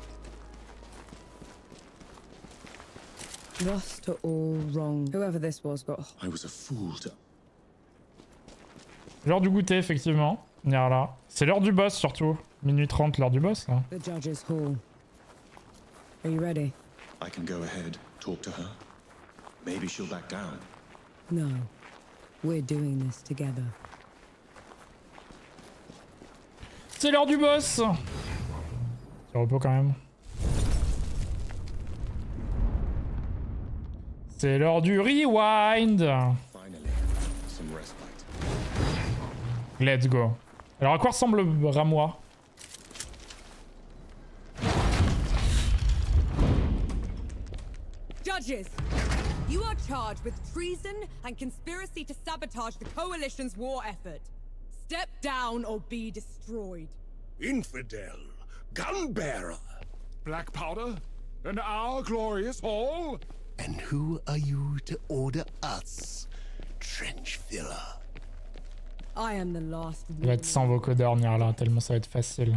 Speaker 2: Lost to all wrong. Whoever this was got.
Speaker 3: I was a fool to.
Speaker 1: L'heure du goûter, effectivement. Là. C'est l'heure du boss, surtout. Minuit trente, l'heure du boss, là.
Speaker 2: The judge's hall. Are you ready?
Speaker 3: I can go ahead, talk to her. Maybe she'll back down.
Speaker 2: No. We're doing this together.
Speaker 1: C'est l'heure du boss. C'est repos quand même. C'est l'heure du rewind.
Speaker 3: Finally, some respite.
Speaker 1: Let's go. Alors à quoi ressemble le ramois?
Speaker 2: Judges, You are charged with treason and conspiracy to sabotage the Coalition's war effort. Step down or be destroyed.
Speaker 4: Infidel, gunbearer, black powder, and our glorious hall.
Speaker 6: And who are you to order us, trench filler?
Speaker 2: I am the last.
Speaker 1: Il va être sans vocodeur venir là, tellement ça va être facile.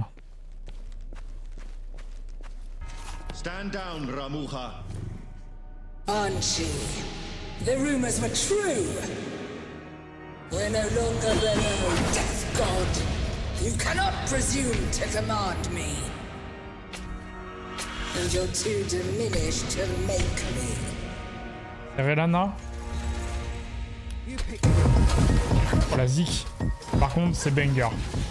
Speaker 3: Stand down, Ramuha.
Speaker 9: Anshi, the rumors were true. We're no longer below, Death God. You cannot presume to command me. And you're too diminished to make me.
Speaker 1: Relana. Oh la zik. Par contre, c'est banger.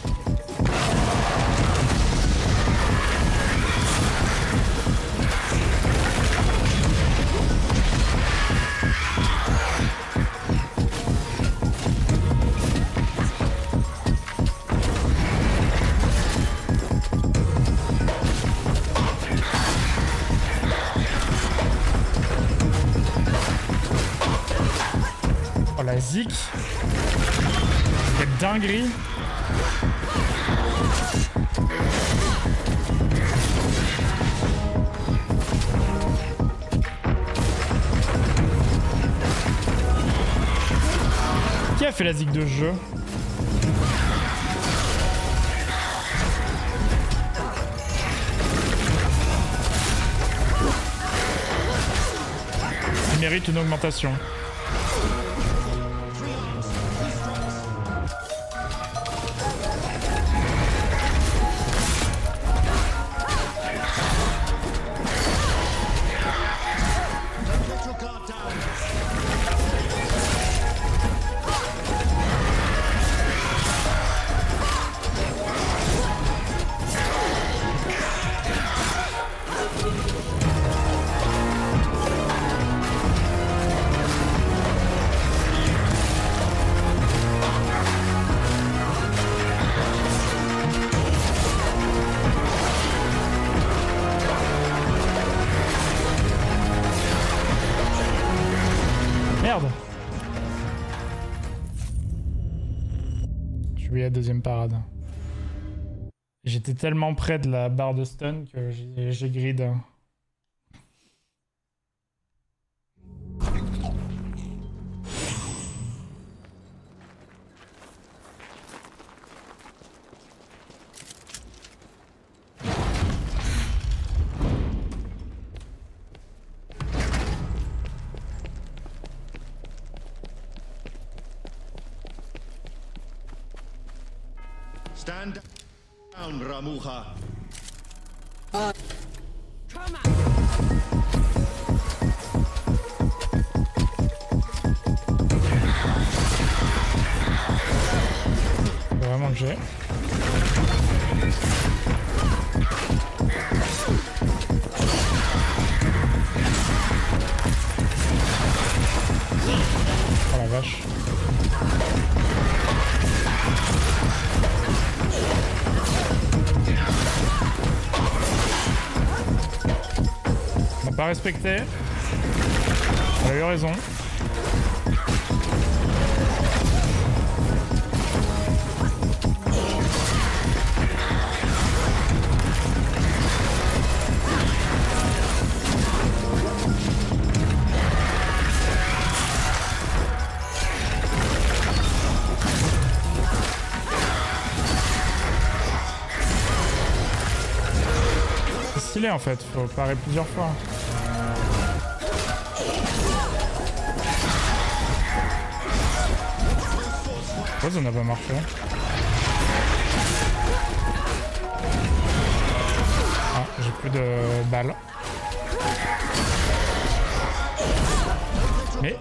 Speaker 1: Oh la zik. Quelle dinguerie. Qui a fait la zik de ce jeu? Il mérite une augmentation. Merde. Je suis à deuxième parade. J'étais tellement près de la barre de stun que j'ai grid.
Speaker 3: Stand down, Ramuha.
Speaker 9: Uh,
Speaker 2: Come
Speaker 1: Vraiment que j'ai. Oh la vache. On n'a pas respecté. Elle a eu raison. C'est stylé en fait, faut parer plusieurs fois. Pourquoi ça n'a pas marché? Ah, j'ai plus de balles. Mais...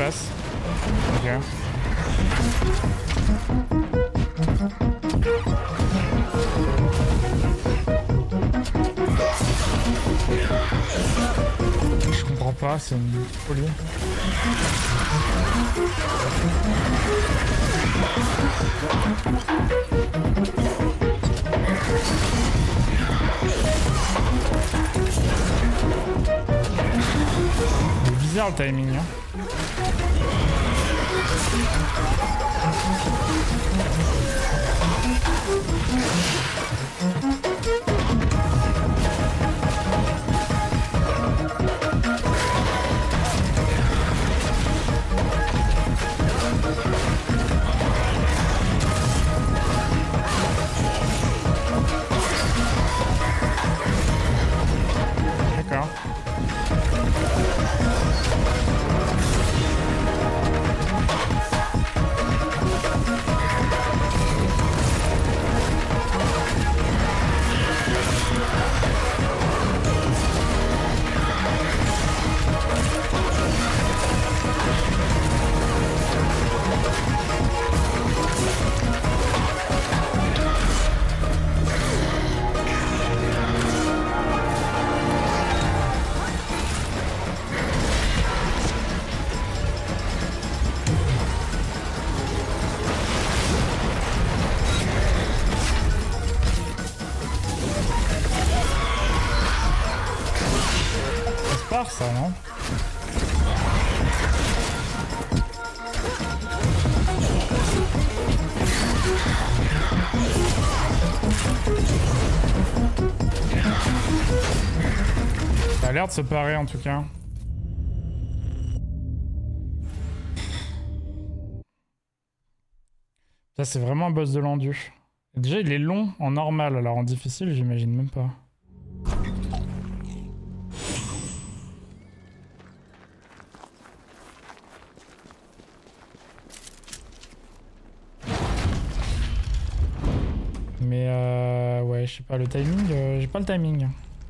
Speaker 1: passe. Ok. Je comprends pas, c'est une folie. C'est bizarre le timing, hein. D'accord. Ça, non? Ça a l'air de se parer en tout cas. Ça c'est vraiment un boss de l'endu. Déjà il est long en normal, alors en difficile j'imagine même pas. Mais euh, ouais, je sais pas, le timing, euh, j'ai pas le timing.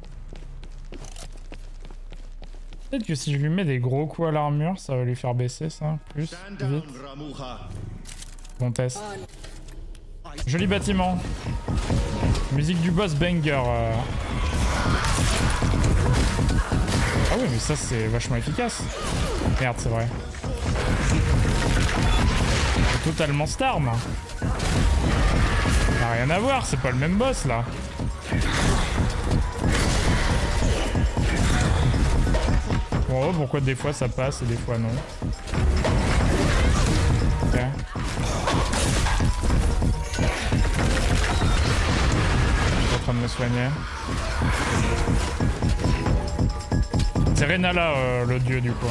Speaker 1: Peut-être que si je lui mets des gros coups à l'armure, ça va lui faire baisser ça, plus, vite. Bon test. Joli bâtiment. Musique du boss banger. Euh... Ah oui, mais ça c'est vachement efficace. Merde, c'est vrai. Totalement Starm. Ça n'a rien à voir, c'est pas le même boss là. Oh, pourquoi des fois ça passe et des fois non. Ok. Je suis en train de me soigner. C'est Renala euh, le dieu du coup.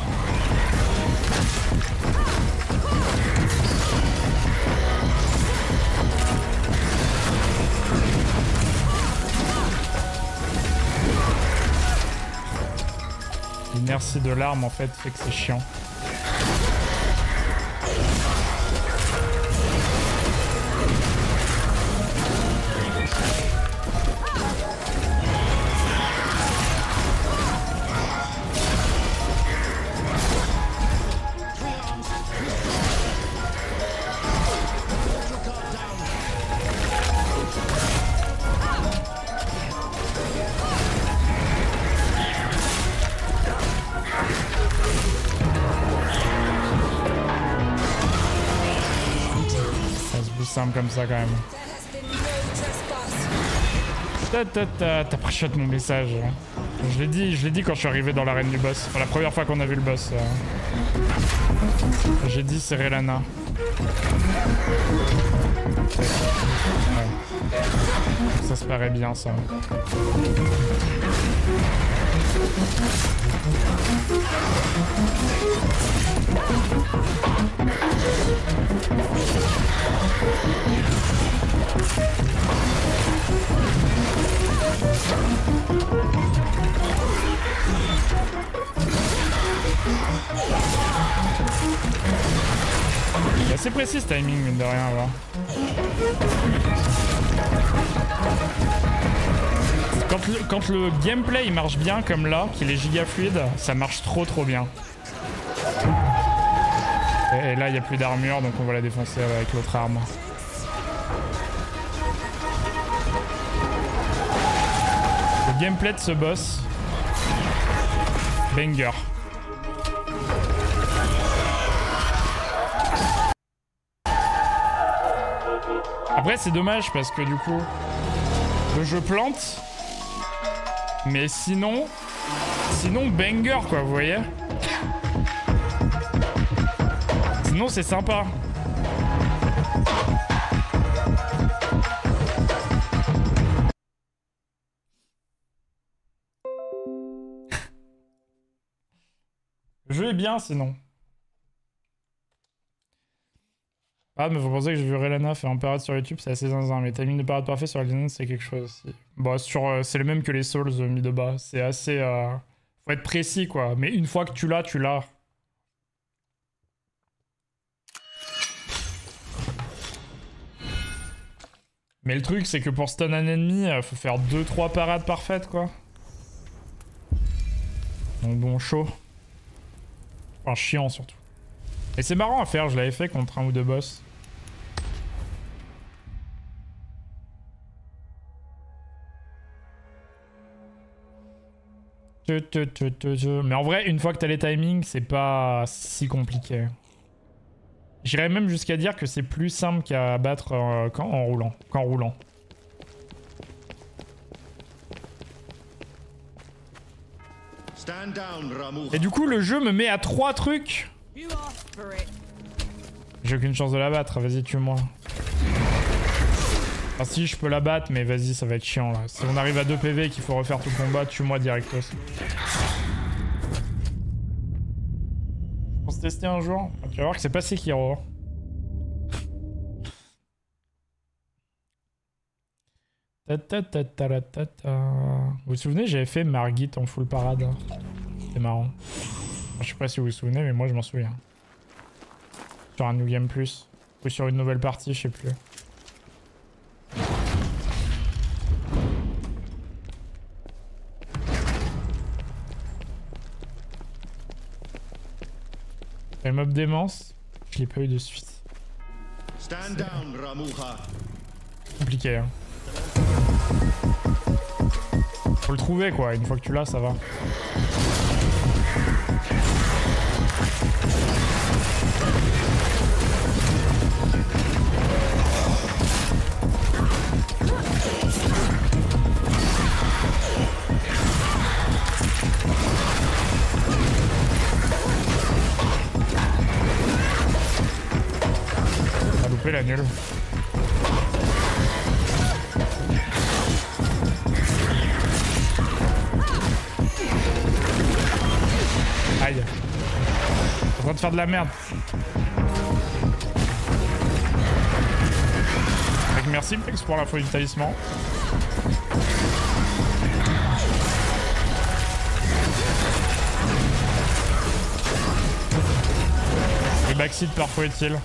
Speaker 1: L'inertie de l'arme en fait fait que c'est chiant. Simple comme ça quand même. T'as pré-shot mon message. Je l'ai dit, je l'ai dit quand je suis arrivé dans l'arène du boss. Enfin, la première fois qu'on a vu le boss. Euh... J'ai dit c'est Relana. Ouais. Ça se paraît bien ça. C'est assez précis ce timing, mine de rien, là. Quand le, quand le gameplay il marche bien comme là, qu'il est giga fluide, ça marche trop trop bien. Et, et là, il n'y a plus d'armure, donc on va la défoncer avec l'autre arme. Le gameplay de ce boss, banger. Après c'est dommage parce que du coup le jeu plante, mais sinon sinon banger quoi, vous voyez. Sinon c'est sympa. Le jeu est bien sinon. Ah, mais faut penser que j'ai vu Relana faire un parade sur YouTube, c'est assez zinzin. Mais timing de parade parfait sur Elden Ring, c'est quelque chose aussi. Bon, sur, euh, c'est le même que les Souls euh, mis de bas. C'est assez. Euh... Faut être précis quoi. Mais une fois que tu l'as, tu l'as. Mais le truc, c'est que pour stun un ennemi, euh, faut faire deux trois parades parfaites quoi. Donc bon, chaud. Enfin, chiant surtout. Et c'est marrant à faire, je l'avais fait contre un ou deux boss. Mais en vrai, une fois que t'as les timings, c'est pas si compliqué. J'irais même jusqu'à dire que c'est plus simple qu'à battre euh, qu'en en roulant. Qu'en roulant. Et du coup, le jeu me met à trois trucs. J'ai aucune chance de la battre, vas-y, tue-moi. Ah si, je peux la battre, mais vas-y, ça va être chiant là. Si on arrive à deux P V et qu'il faut refaire tout le combat, tue-moi directos. On se tester un jour. Tu vas voir que c'est pas Sekiro. Ta ta ta ta ta ta. Vous vous souvenez, j'avais fait Margit en full parade. C'était marrant. Je sais pas si vous vous souvenez, mais moi je m'en souviens. Sur un New Game Plus. Ou sur une nouvelle partie, je sais plus. Le mob démence, je l'ai pas eu de suite. Compliqué hein. Faut le trouver quoi, une fois que tu l'as ça va. On a loupé la nulle. Aïe. T'es en train de faire de la merde. Avec merci Plex pour la folie du talisman. Et backseat parfois utile.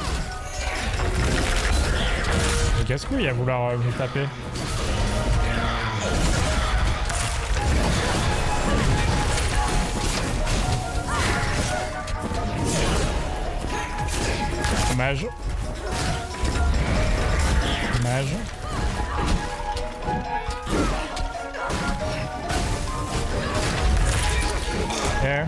Speaker 1: Le casse-couille à vouloir euh, me taper. Dommage. Dommage. Okay.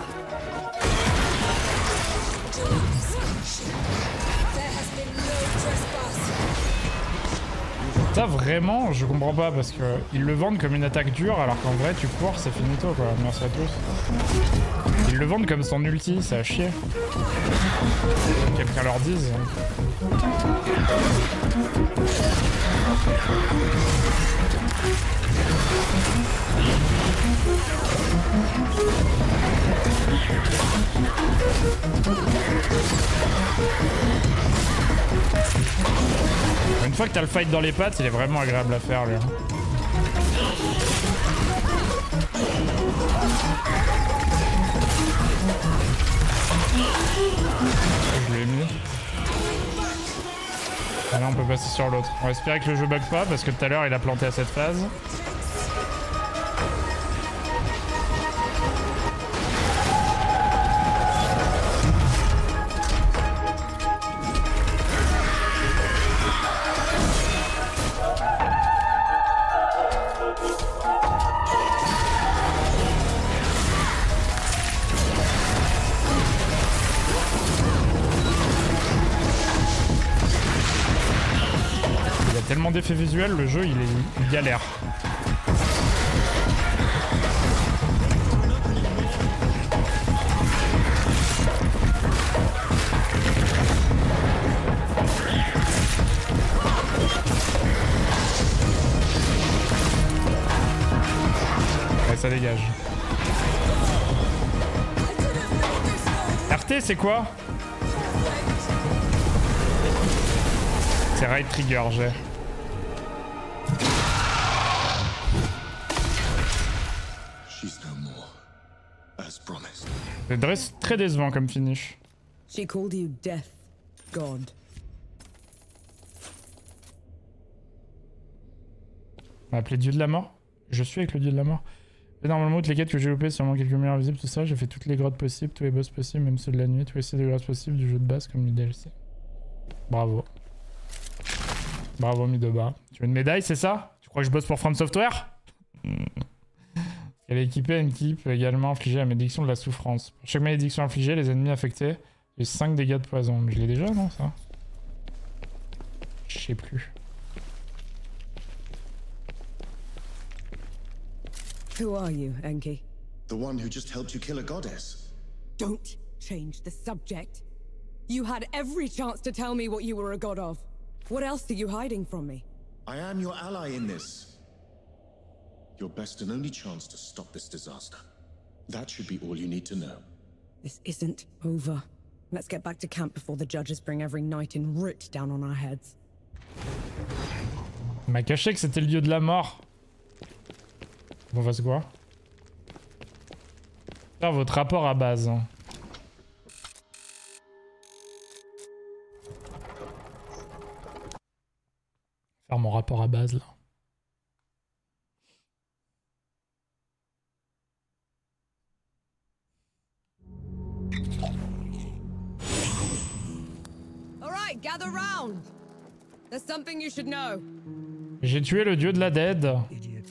Speaker 1: Ça vraiment, je comprends pas parce que ils le vendent comme une attaque dure alors qu'en vrai tu cours, c'est finito quoi. Merci à tous. Ils le vendent comme son ulti, ça a chier. Quelqu'un leur dise. Une fois que t'as le fight dans les pattes, il est vraiment agréable à faire lui. Je l'ai mis. Ah là on peut passer sur l'autre. On va espérer que le jeu bug pas parce que tout à l'heure il a planté à cette phase. énormément d'effets visuels, le jeu il est il galère. Ouais, ça dégage. R T c'est quoi? C'est right trigger, j'ai. C'est très décevant comme finish.
Speaker 2: She called you Death God.
Speaker 1: On m'a appelé Dieu de la mort. Je suis avec le Dieu de la mort. Et normalement, toutes les quêtes que j'ai loupées, sûrement quelques meilleurs visibles, tout ça, j'ai fait toutes les grottes possibles, tous les boss possibles, même ceux de la nuit, tous les sites de grottes possibles du jeu de base comme du D L C. Bravo. Bravo Midoba. Tu veux une médaille, c'est ça? Tu crois que je bosse pour From Software? Elle est équipée à une équipe également infligée la malédiction de la souffrance. Pour chaque malédiction infligée, les ennemis affectés j'ai cinq dégâts de poison. Mais je l'ai déjà, non, ça? Je sais plus.
Speaker 2: Who are you, Enki?
Speaker 3: The one who just helped you kill a goddess.
Speaker 2: Don't change the subject. You had every chance to tell me what you were a god of. What else are you hiding from me?
Speaker 3: I am your ally in this. Your best and only chance to stop this disaster. That should be all you need to know.
Speaker 2: This isn't over. Let's get back to camp before the judges bring every knight in Writ down on our heads.
Speaker 1: Il m'a caché que c'était le dieu de la mort. On fasse quoi? Faire votre rapport à base. Faire mon rapport à base là.
Speaker 2: Gather round. There's something you should know.
Speaker 1: J'ai tué le dieu de la dead.
Speaker 8: Idiot.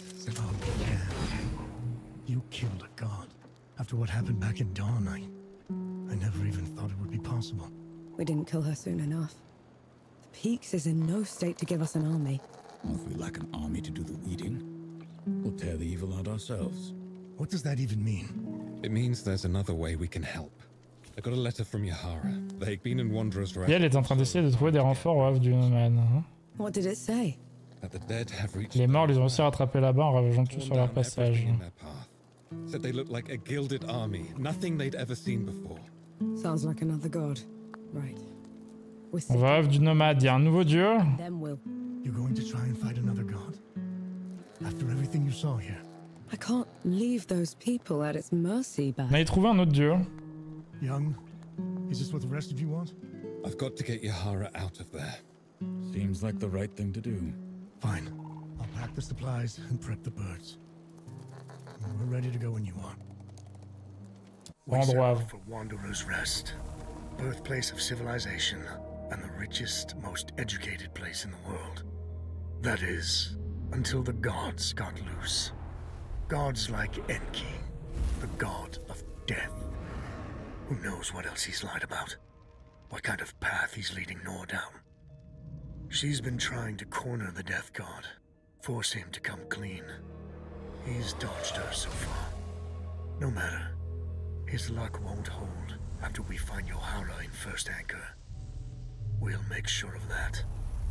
Speaker 8: You killed a god. After what happened back in Dawn, I... I never even thought it would be possible.
Speaker 2: We didn't kill her soon enough. The Peaks is in no state to give us an army.
Speaker 10: Well, if we lack an army to do the weeding, we'll tear the evil out ourselves.
Speaker 8: What does that even mean?
Speaker 10: It means there's another way we can help. I got a letter from Yahara. They've been in Wanderer's Rest.
Speaker 1: Et elle est en train d'essayer de trouver des renforts au havre du nomade. Hein.
Speaker 2: What did it say?
Speaker 10: That the dead have reached.
Speaker 1: Les morts les ont réussi à rattraper là-bas en ravageant tout sur leur passage.
Speaker 10: Said they looked like a gilded army, nothing they'd ever seen before.
Speaker 2: Sounds like another god. Right.
Speaker 1: On va au havre du nomade, il y a un nouveau dieu.
Speaker 2: Then we'll...
Speaker 8: You're going to try and fight another god? After everything you saw here?
Speaker 2: I can't leave those people at its mercy, Beth.
Speaker 1: On a trouvé un autre dieu.
Speaker 8: Young, is this what the rest of you want?
Speaker 10: I've got to get Yahara out of there. Seems like the right thing to do.
Speaker 8: Fine. I'll pack the supplies and prep the birds. We're ready to go when you are. We set off for Wanderer's Rest, birthplace of civilization, and the richest, most educated place in the world. That is, until the gods got loose. Gods like Enki, the god of death. Who knows what else he's lied about? What kind of path he's leading Nor down? She's been trying to corner the Death God, force him to come clean. He's dodged her so far. No matter. His luck won't hold after we find Yahara in First Anchor. We'll make sure of that.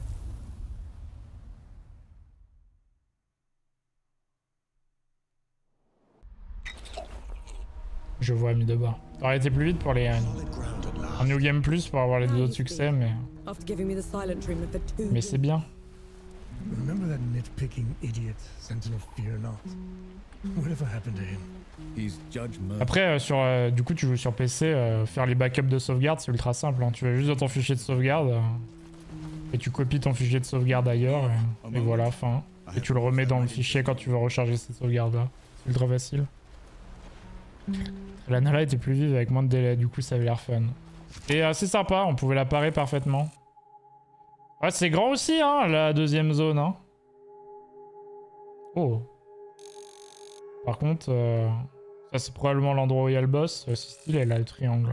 Speaker 1: Je vois mis de bas. Ça aurait été plus vite pour les... Euh, un New Game Plus pour avoir les deux autres succès, mais... Mais c'est bien.
Speaker 8: Remember that nitpicking idiot, Sentinel Fear Not? Whatever happened to him?
Speaker 10: He's Judge Murphy.
Speaker 1: Après, euh, sur, euh, du coup, tu joues sur P C, euh, faire les backups de sauvegarde, c'est ultra simple. Hein. Tu vas juste dans ton fichier de sauvegarde, euh, et tu copies ton fichier de sauvegarde ailleurs, et, et voilà, fin. Et tu le remets dans le fichier quand tu veux recharger cette sauvegarde-là. C'est ultra facile. La Nala était plus vive avec moins de délai, du coup ça avait l'air fun. Et euh, c'est sympa, on pouvait la parer parfaitement. Ouais, c'est grand aussi, hein, la deuxième zone. Hein. Oh. Par contre, euh, ça c'est probablement l'endroit où il y a le boss. C'est stylé là, le triangle.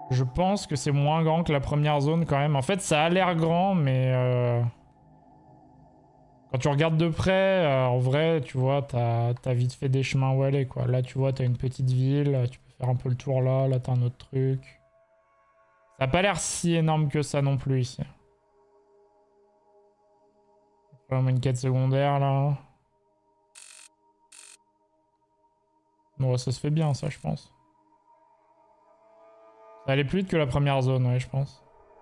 Speaker 1: Je pense que c'est moins grand que la première zone quand même. En fait, ça a l'air grand, mais... Euh... Quand tu regardes de près, euh, en vrai, tu vois, t'as t'as vite fait des chemins où aller, quoi. Là, tu vois, t'as une petite ville, tu peux faire un peu le tour là, là t'as un autre truc. Ça a pas l'air si énorme que ça non plus, ici. On a une quête secondaire, là. Bon, ça se fait bien, ça, je pense. Ça allait plus vite que la première zone, ouais, je pense.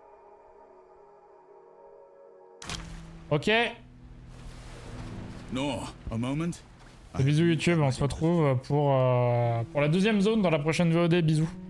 Speaker 1: Ok.
Speaker 4: No, a moment.
Speaker 1: Bisous YouTube, on se retrouve pour, euh, pour la deuxième zone dans la prochaine V O D, bisous.